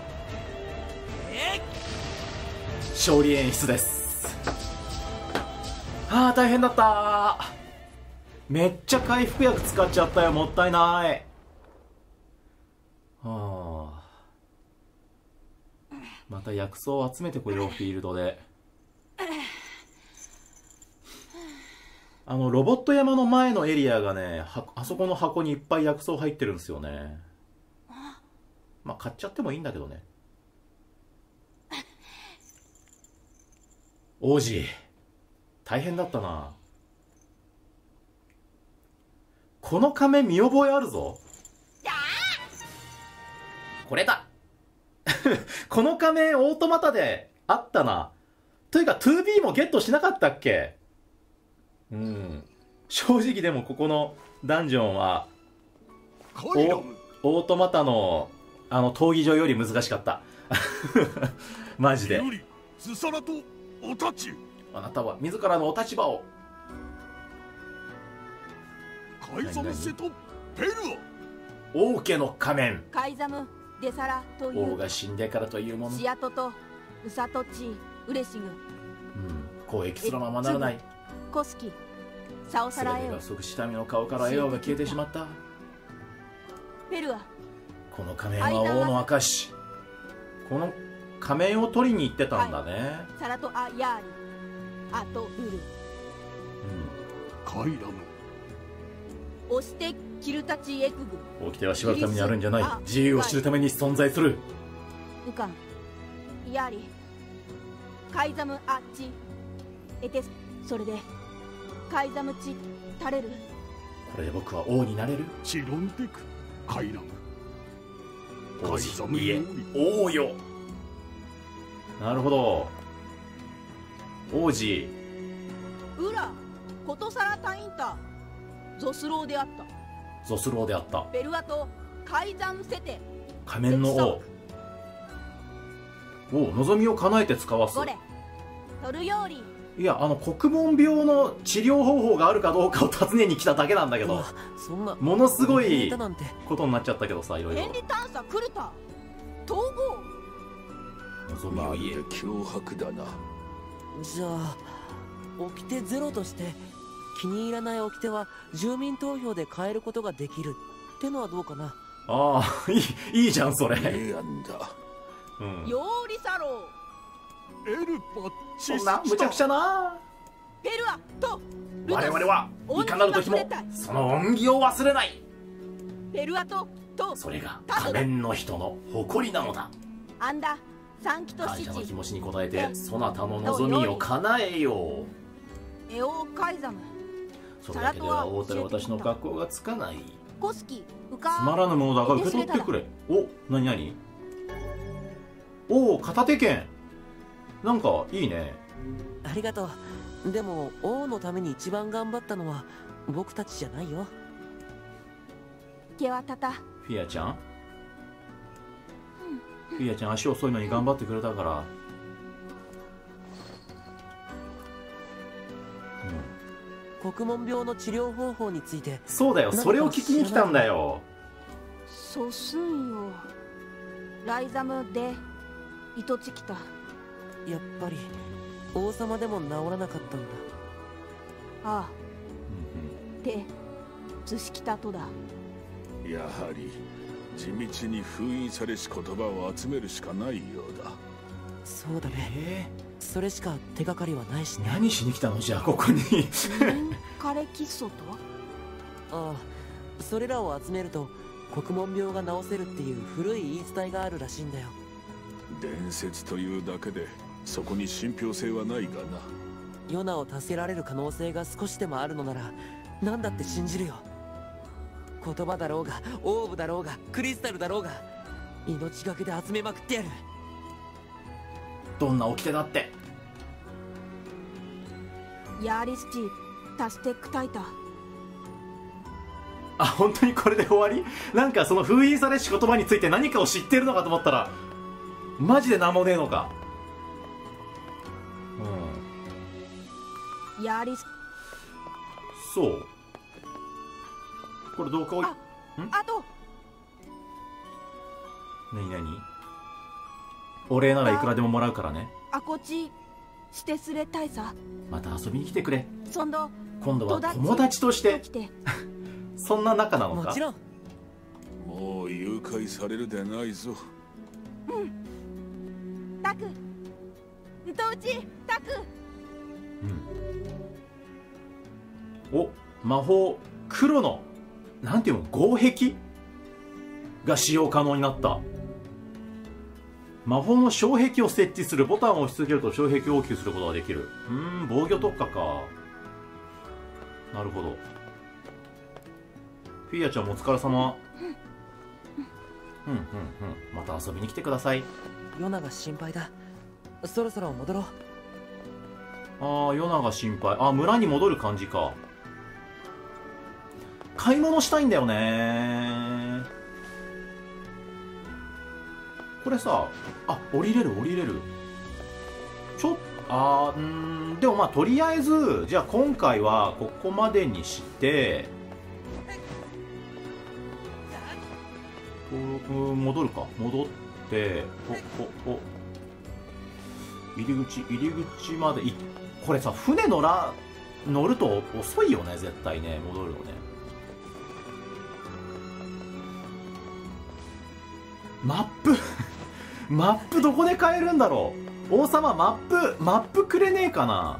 勝利演出です。あー、大変だった。めっちゃ回復薬使っちゃったよ。もったいない。また薬草を集めてこよう。フィールドでロボット山の前のエリアがね、あそこの箱にいっぱい薬草入ってるんですよね。まあ買っちゃってもいいんだけどね。王子大変だったな。この仮面見覚えあるぞ。これだこの仮面オートマタであったな。というか 2B もゲットしなかったっけ。正直でもここのダンジョンはオートマタの闘技場より難しかったマジで。
スサラとお立ち。
あなたは自らのお立場を。
カイザムセとペルア。
王家の仮面。
カイザムデサラという
王が死んでからというもの。
シアトとウサトチウレシグ。
交易するままならない。
コスキサオサラエオ。
全てが不足した身の顔から笑顔が消えてしまった。
ペルア。
この仮面は王の証。この仮面を取りに行ってたんだね。
サラトアヤーリアトルル。
カイラム。
押してキルタチエクグ。
掟は縛るためにあるんじゃない。自由を知るために存在する。
ウカンヤーリカイザムアチエテス。それでカイザムチタレル。
これで僕は王になれる。
チロンテクカイラム。
王子いえ王よ。なるほど。 王子。
ウラコトサラタインタゾスローであった。
ゾスローであった。
ベルアと改ざんせて
仮面の王。お望みを叶えて使わす。
ゴレトルヨーリ。
いや、国門病の治療方法があるかどうかを尋ねに来ただけなんだけど、
そんな
ものすごいことになっちゃったけどさ、いろいろ。
便利探査クルタ統合。
望みを言え。
脅迫だな。
じゃあ掟ゼロとして気に入らない掟は住民投票で変えることができるってのはどうかな。
ああ、いいじゃんそれ。
ええやんだ。
ヨーリサロ
エルパチ
そんな無茶苦茶な。
ペルアと
我々はいかなる時もその恩義を忘れない。
ペルアと
それが仮面の人の誇りなのだ。
アンダ三期と
感謝の
七
気持ちに応えてそなたの望みを叶えよう。
エオカイザム
それだけでは大手私の格好がつかない。
コスキウカ
つまらぬものだが受け取ってくれ。お、なになに。おお、片手剣。なんかいいね。
ありがとう。でも王のために一番頑張ったのは僕たちじゃないよ。
ケワタタ
フィアちゃん、フィアちゃん足遅いのに頑張ってくれたから、
国門病の治療方法について。
そうだよ、それを聞きに来たんだよ。
ソスンよライザムでイトチキタ。
やっぱり王様でも治らなかったんだ。
ああで図式たとだ。
やはり地道に封印されし言葉を集めるしかないようだ。
そうだね、それしか手がかりはないしね。
何しに来たのじゃあここに。
カレキッソと
ああ、それらを集めると国門病が治せるっていう古い言い伝えがあるらしいんだよ。
伝説というだけでそこに信憑性はないがな。
ヨナを助けられる可能性が少しでもあるのなら何だって信じるよ。言葉だろうがオーブだろうがクリスタルだろうが命がけで集めまくってやる。
どんな掟だって。
ヤーリスチタステックタイタ。
あ、本当にこれで終わり。なんかその封印されし言葉について何かを知ってるのかと思ったらマジで何もねえのか。
ヤーリス
そう、これどうか。
あと
何お礼ならいくらでももらうからね。
アコチシテスレ大佐。
また遊びに来てくれ。
今度
は友達としてそんな仲なのか。
もちろん。
もう誘拐されるでないぞ。
タクントウチタク。
お、魔法黒のなんていうの、合壁が使用可能になった。魔法の障壁を設置する。ボタンを押し続けると障壁を大きくすることができる。防御特化か。なるほど。フィアちゃんもお疲れ様。また遊びに来てください。
ヨナが心配だ。そろそろ戻ろう。
ああ、ヨナが心配。あ、村に戻る感じか。買い物したいんだよね。これさ、あ、降りれる。でもまあとりあえずじゃあ今回はここまでにして、戻るか。戻って入り口までこれさ、船乗ると遅いよね、絶対ね、戻るのね。マップどこで買えるんだろう。王様マップくれねえかな。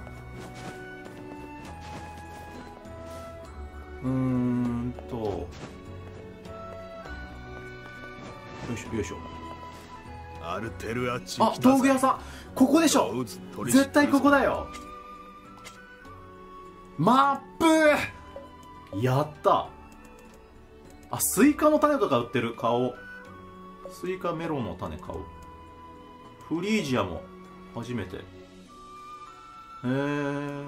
よいしょ。
アルテルアチ。
あ、道具屋さんここでしょ。絶対ここだよ。マップやった。あ、スイカの種とか売ってる。買おう。スイカメロンの種買おう。フリージアも初めて。 へえ。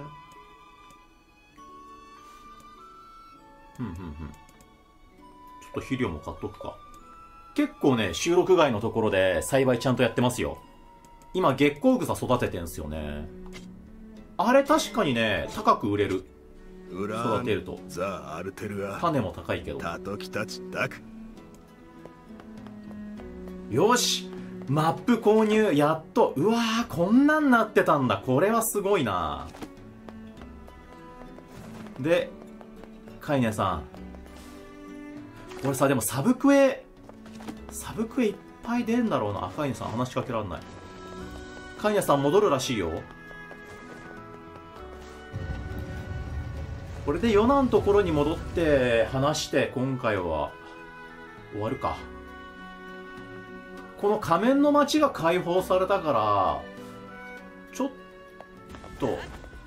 ちょっと肥料も買っとくか。結構ね、収録外のところで栽培ちゃんとやってますよ。今、月光草育ててんすよね。あれ確かにね、高く売れる。育てると。
ザ・アルテルア。
種も高いけど。
タトキたちだく。
よし、マップ購入、やっと。うわー、こんなんなってたんだ。これはすごいな。で、カイネさん。これさ、でもサブクエいっぱい出るんだろうな。カイネさん話しかけられない。カイネさん戻るらしいよ。これでヨナのところに戻って話して今回は終わるか。この仮面の街が解放されたからちょっと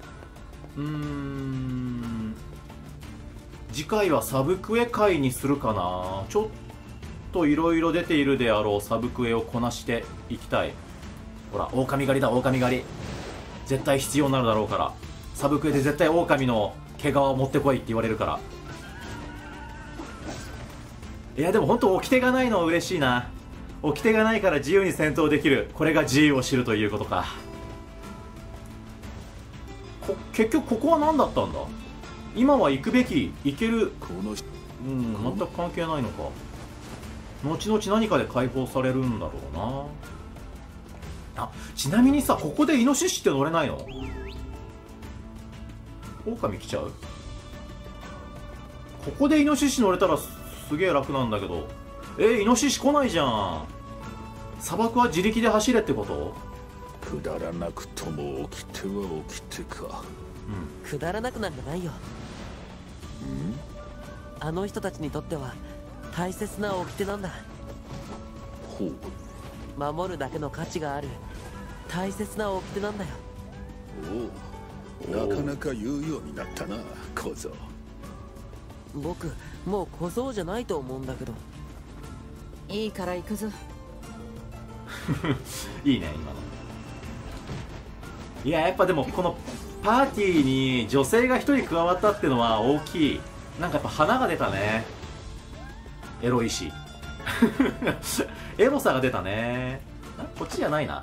次回はサブクエ会にするかな。ちょっといろいろ出ているであろうサブクエをこなしていきたい。ほら、狼狩りだ、狼狩り。絶対必要になるだろうから。サブクエで絶対狼の毛皮を持ってこいって言われるから。いやでも本当掟がないのは嬉しいな。掟がないから自由に戦闘できる。これが自由を知るということか。結局ここは何だったんだ。今は行くべき、行ける。全く関係ないのか。後々何かで解放されるんだろうな。あ、ちなみにさ、ここでイノシシって乗れないの？狼来ちゃう？ここでイノシシ乗れたらすげえ楽なんだけど。イノシシ来ないじゃん。砂漠は自力で走れってこと？
くだらなくとも起きては起きてか。
くだらなくなんかないよ。あの人たちにとっては大切な掟なんだ。
ほう。
守るだけの価値がある大切な掟なんだよ。
おお、なかなか言うようになったな、小僧。
僕もう小僧じゃないと思うんだけど。
いいから行くぞ。
いいね今の。いや、やっぱでもこのパーティーに女性が一人加わったってのは大きい。なんかやっぱ花が出たね。エロいしエロさが出たね。こっちじゃないな。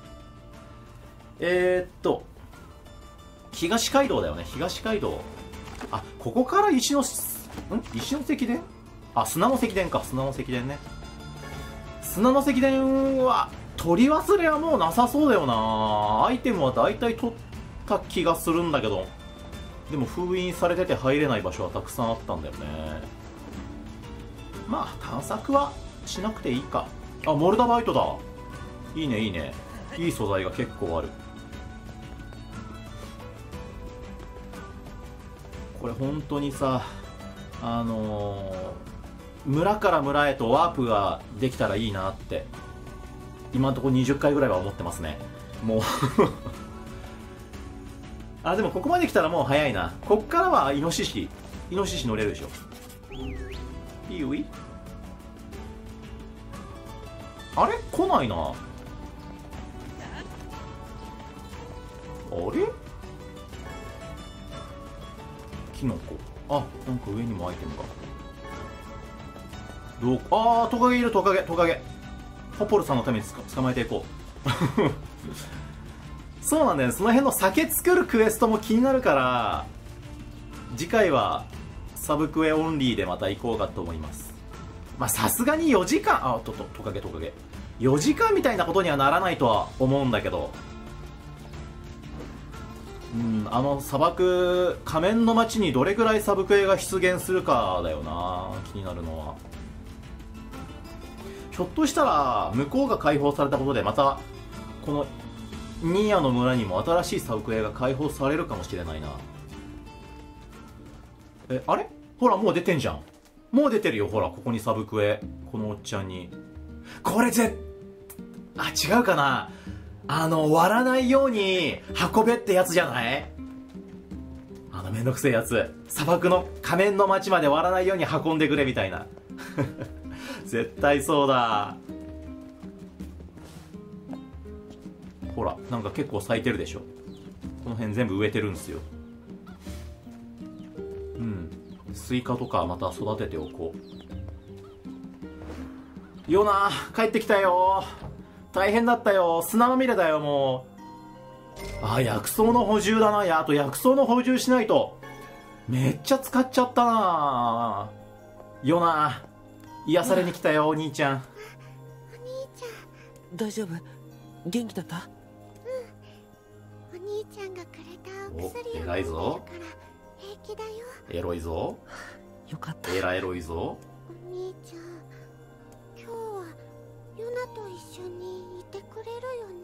東街道だよね。東街道。あ、ここから石の石殿？あ、砂の石殿か。砂の石殿ね。砂の石殿は取り忘れはもうなさそうだよな。アイテムは大体取った気がするんだけど、でも封印されてて入れない場所はたくさんあったんだよね。まあ探索はしなくていいか。あ、モルダバイトだ。いいねいいね。いい素材が結構ある。これ本当にさ、村から村へとワープができたらいいなって今のところ20回ぐらいは思ってますね。もうあ、でもここまで来たらもう早いな。こっからはイノシシ乗れるでしょ。いいよい。あれ来ないな。あれキノコ。あ、なんか上にもアイテムが。あー、トカゲいる。トカゲ。ポポルさんのために捕まえていこうそうなんだよね。その辺の酒作るクエストも気になるから、次回はサブクエオンリーでまた行こうかと思います。まあさすがに4時間、あ、トカゲ4時間みたいなことにはならないとは思うんだけど、砂漠仮面の街にどれぐらいサブクエが出現するかだよな。気になるのは、ひょっとしたら向こうが解放されたことでまたこのニーヤの村にも新しいサブクエが解放されるかもしれないな。あれほらもう出てんじゃん。もう出てるよ。ほらここにサブクエ。このおっちゃんにこれ違うかな。割らないように運べってやつじゃない？めんどくせえやつ。砂漠の仮面の街まで割らないように運んでくれみたいな絶対そうだ。ほらなんか結構咲いてるでしょ。 この辺全部植えてるんですよ。うん、スイカとかまた育てておこう。ヨナ帰ってきたよ。大変だったよ。砂まみれだよもう。あ、薬草の補充だな。あと薬草の補充しないと。めっちゃ使っちゃったな。ヨナ癒されに来たよ、お兄ちゃん。
お兄ちゃん大丈夫？元気だった？
お兄ちゃんがくれたお薬を
お、偉いぞ。
平気だよ。
エロいぞ。
よかった。
エラエロいぞ。
お兄ちゃん、今日はヨナと一緒にいてくれる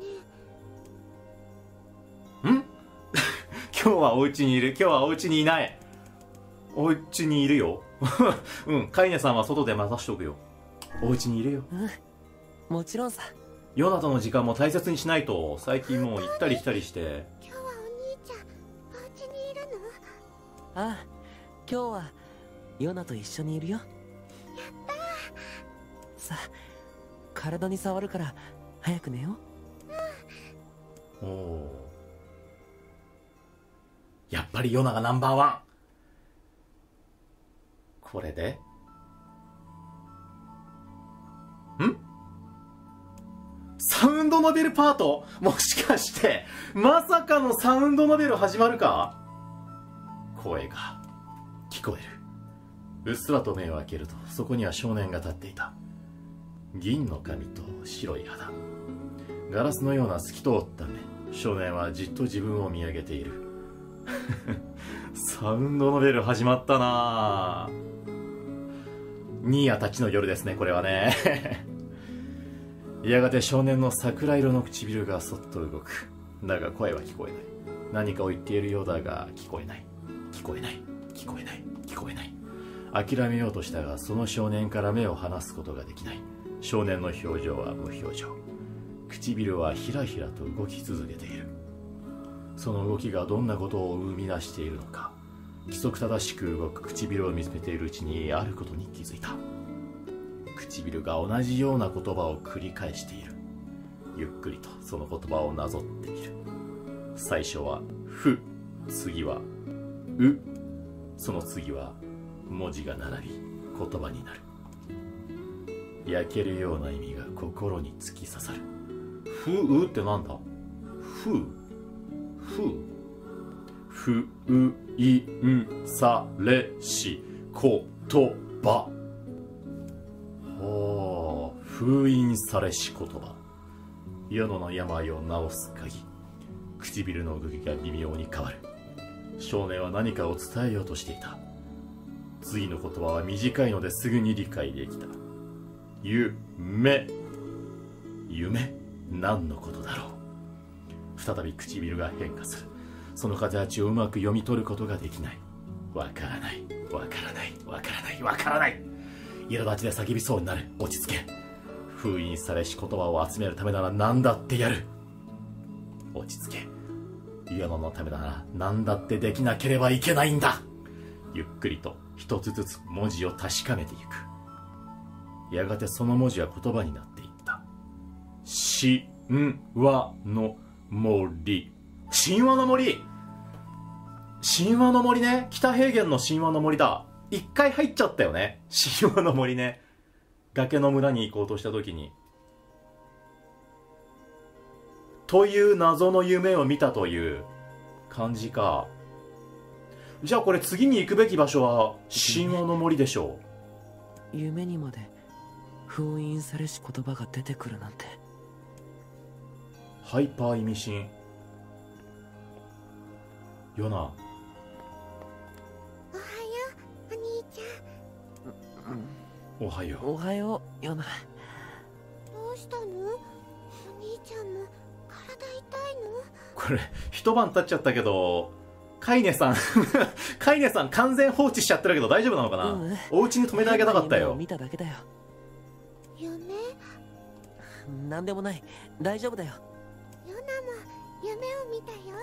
よね。
ん今日はお家にいる。今日はお家にいない。お家にいるよ。うん、カイネさんは外で待たしておくよ。お家にいるよ。
うん、もちろんさ。
ヨナとの時間も大切にしないと。最近もう行ったり来たりして。
今日はお兄ちゃん、お家にいるの？
ああ、今日はヨナと一緒にいるよ。や
ったー。
さあ、体に触るから早く寝よ
う。おお。やっぱりヨナがナンバーワン。これでサウンドノベルパート？もしかしてまさかのサウンドノベル始まるか？声が聞こえる。うっすらと目を開けるとそこには少年が立っていた。銀の髪と白い肌、ガラスのような透き通った目。少年はじっと自分を見上げている。サウンドノベル始まったなぁ。ニーヤたちの夜ですね、これはね。やがて少年の桜色の唇がそっと動く。だが声は聞こえない。何かを言っているようだが聞こえない。聞こえない。聞こえない。聞こえない。諦めようとしたが、その少年から目を離すことができない。少年の表情は無表情。唇はひらひらと動き続けている。その動きがどんなことを生み出しているのか。規則正しく動く唇を見つめているうちにあることに気づいた。唇が同じような言葉を繰り返している。ゆっくりとその言葉をなぞってみる。最初はふ、次はう、その次は文字が並び言葉になる。焼けるような意味が心に突き刺さる。ふうってなんだ？ふうふういんされし言葉。ほう、封印されし言葉。世の病を治す鍵。唇の動きが微妙に変わる。少年は何かを伝えようとしていた。次の言葉は短いのですぐに理解できた。夢。夢？何のことだろう。再び唇が変化する。その形をうまく読み取ることができない。わからない。わからない。わからない。わからない。苛立ちで叫びそうになる。落ち着け。封印されし言葉を集めるためなら何だってやる。落ち着け。世のためなら何だってできなければいけないんだ。ゆっくりと一つずつ文字を確かめていく。やがてその文字は言葉になっていった。神話の森。神話の森。神話の森ね。北平原の神話の森だ。一回入っちゃったよね。神話の森ね。崖の村に行こうとした時に。という謎の夢を見たという感じか。じゃあこれ次に行くべき場所は神話の森でしょ
う。夢にまで封印されし言葉が出てくるなんて。
ハイパー意味深。ヨナ。
おはよう、お兄ちゃん。
おはよう。
おはよう、ヨナ。
どうしたの？お兄ちゃんも体痛いの？
これ一晩経っちゃったけど、カイネさんカイネさん完全放置しちゃってるけど大丈夫なのかな。お家に止めてあげたかったよ。
見ただけだよ。
夢？
なんでもない。大丈夫だよ。
ヨナも夢を見たよ。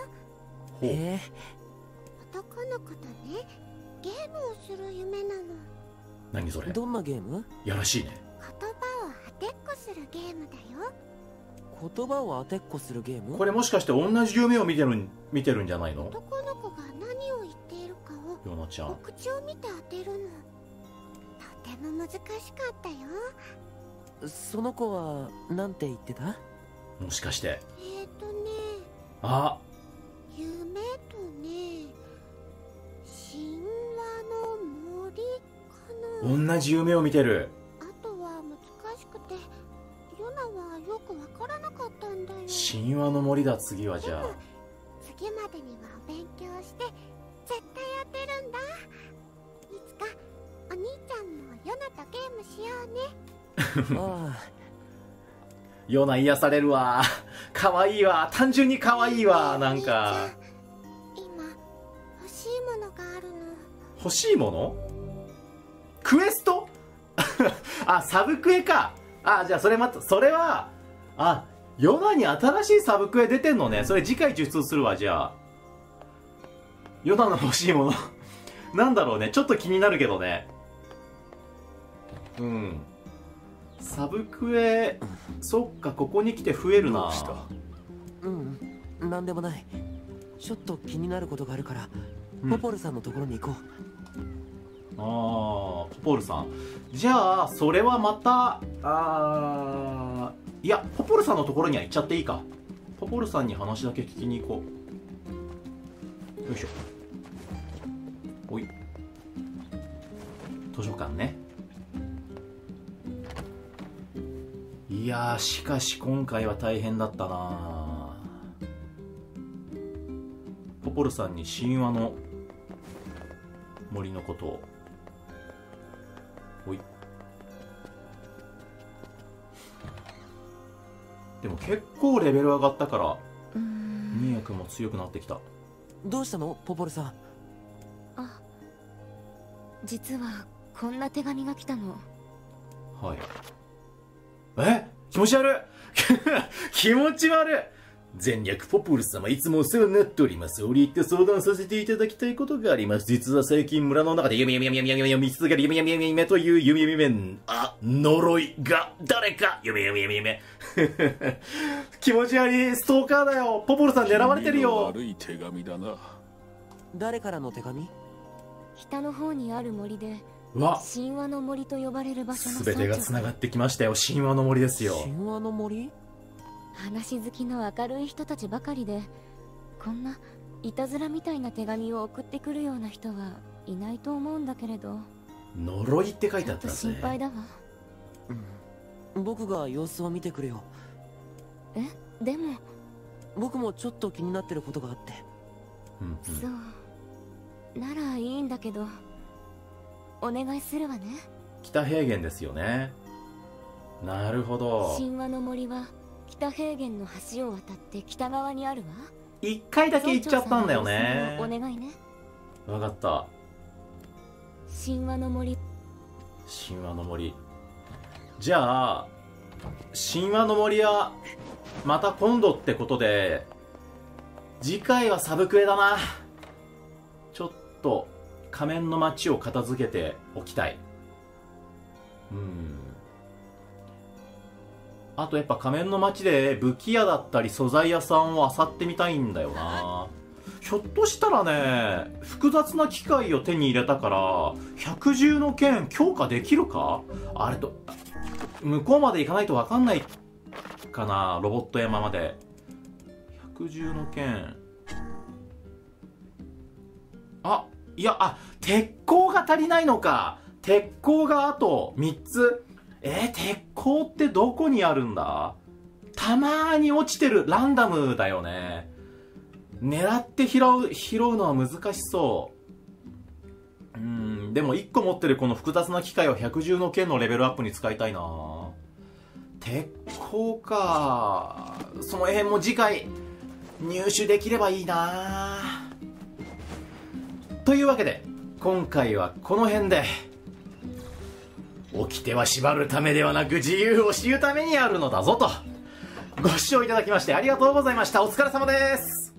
男の子とね、ゲームをする夢なの。
何それ？
どんなゲーム？
やらしいね。
言葉を当てっこするゲームだよ。
言葉を当てっこするゲーム？
これもしかして同じ夢を見てるんじゃないの？
男の子が何を言っているかを
ヨナちゃん。
お口を見て当てるの。とても難しかったよ。
その子はなんて言ってた？
もしかして。
あ、夢とね、神話の森かな。
同じ夢を見てる。
あとは難しくてヨナはよくわからなかったんだよ。
神話の森だ。次はじゃあ
次までには勉強して絶対当てるんだ。いつかお兄ちゃんもヨナとゲームしようね。
ああ、
ヨナ癒されるわ。可愛いわ。単純に可愛いわ。なんか
今欲しいものがあるの。
欲しいもの？クエスト？あ、サブクエか。あ、じゃあそれはヨナに新しいサブクエ出てんのね。それ次回受出するわ。じゃあヨナの欲しいものなんだろうね。ちょっと気になるけどね。うん、サブクエ、そっか、ここに来て増えるな。
うん、なんでもない。ちょっと気になることがあるから、ポポルさんのところに行こう。
ポポルさん。じゃあそれはまたいや、ポポルさんのところには行っちゃっていいか。ポポルさんに話だけ聞きに行こう。よいしょ。おい、図書館ね。いやー、しかし今回は大変だったな。ポポルさんに神話の森のことを。おい。でも結構レベル上がったからミヤ君も強くなってきた。
どうしたのポポルさん？
あ、実はこんな手紙が来たの。
はい。気持ち悪い気持ち悪い。前略ポポル様、いつもお世話になっております。折り入って相談させていただきたいことがあります。実は最近村の中で夢見続ける夢という夢呪いが誰か夢気持ち悪い。ストーカーだよ。ポポルさん狙われてるよ。
悪い手紙だな。
誰からの手紙？
北の方にある森で神話の森と呼ばれる場所の
全てが繋がってきましたよ。神話の森ですよ。
神話の森？
話好きの明るい人たちばかりで、こんないたずらみたいな手紙を送ってくるような人はいないと思うんだけれど。
呪いって書いてあったぜ。
心配だわ。
僕が様子を見てくるよ。
でも
僕もちょっと気になってることがあって。
そうならいいんだけど、お願いするわね。
北平原ですよね。なるほど。
神話の森は北平原の橋を渡って北側にあるわ。
一回だけ行っちゃったんだよね。
お願いね。
わかった。
神話の森。
じゃあ神話の森はまた今度ってことで、次回はサブクエだな。ちょっと仮面の街を片付けておきたい。あとやっぱ仮面の街で武器屋だったり素材屋さんを漁ってみたいんだよな。ひょっとしたらね、複雑な機械を手に入れたから百獣の剣強化できるか。あれと向こうまで行かないと分かんないかな。ロボット山まで。百獣の剣、鉄鋼が足りないのか。鉄鋼があと3つ。鉄鋼ってどこにあるんだ。たまーに落ちてる。ランダムだよね。狙って拾うのは難しそう。でも1個持ってるこの複雑な機械を百獣の剣のレベルアップに使いたいな。鉄鋼か。その辺も次回入手できればいいな。というわけで今回はこの辺で。起きては縛るためではなく自由を知るためにあるのだぞと。ご視聴いただきましてありがとうございました。お疲れ様です。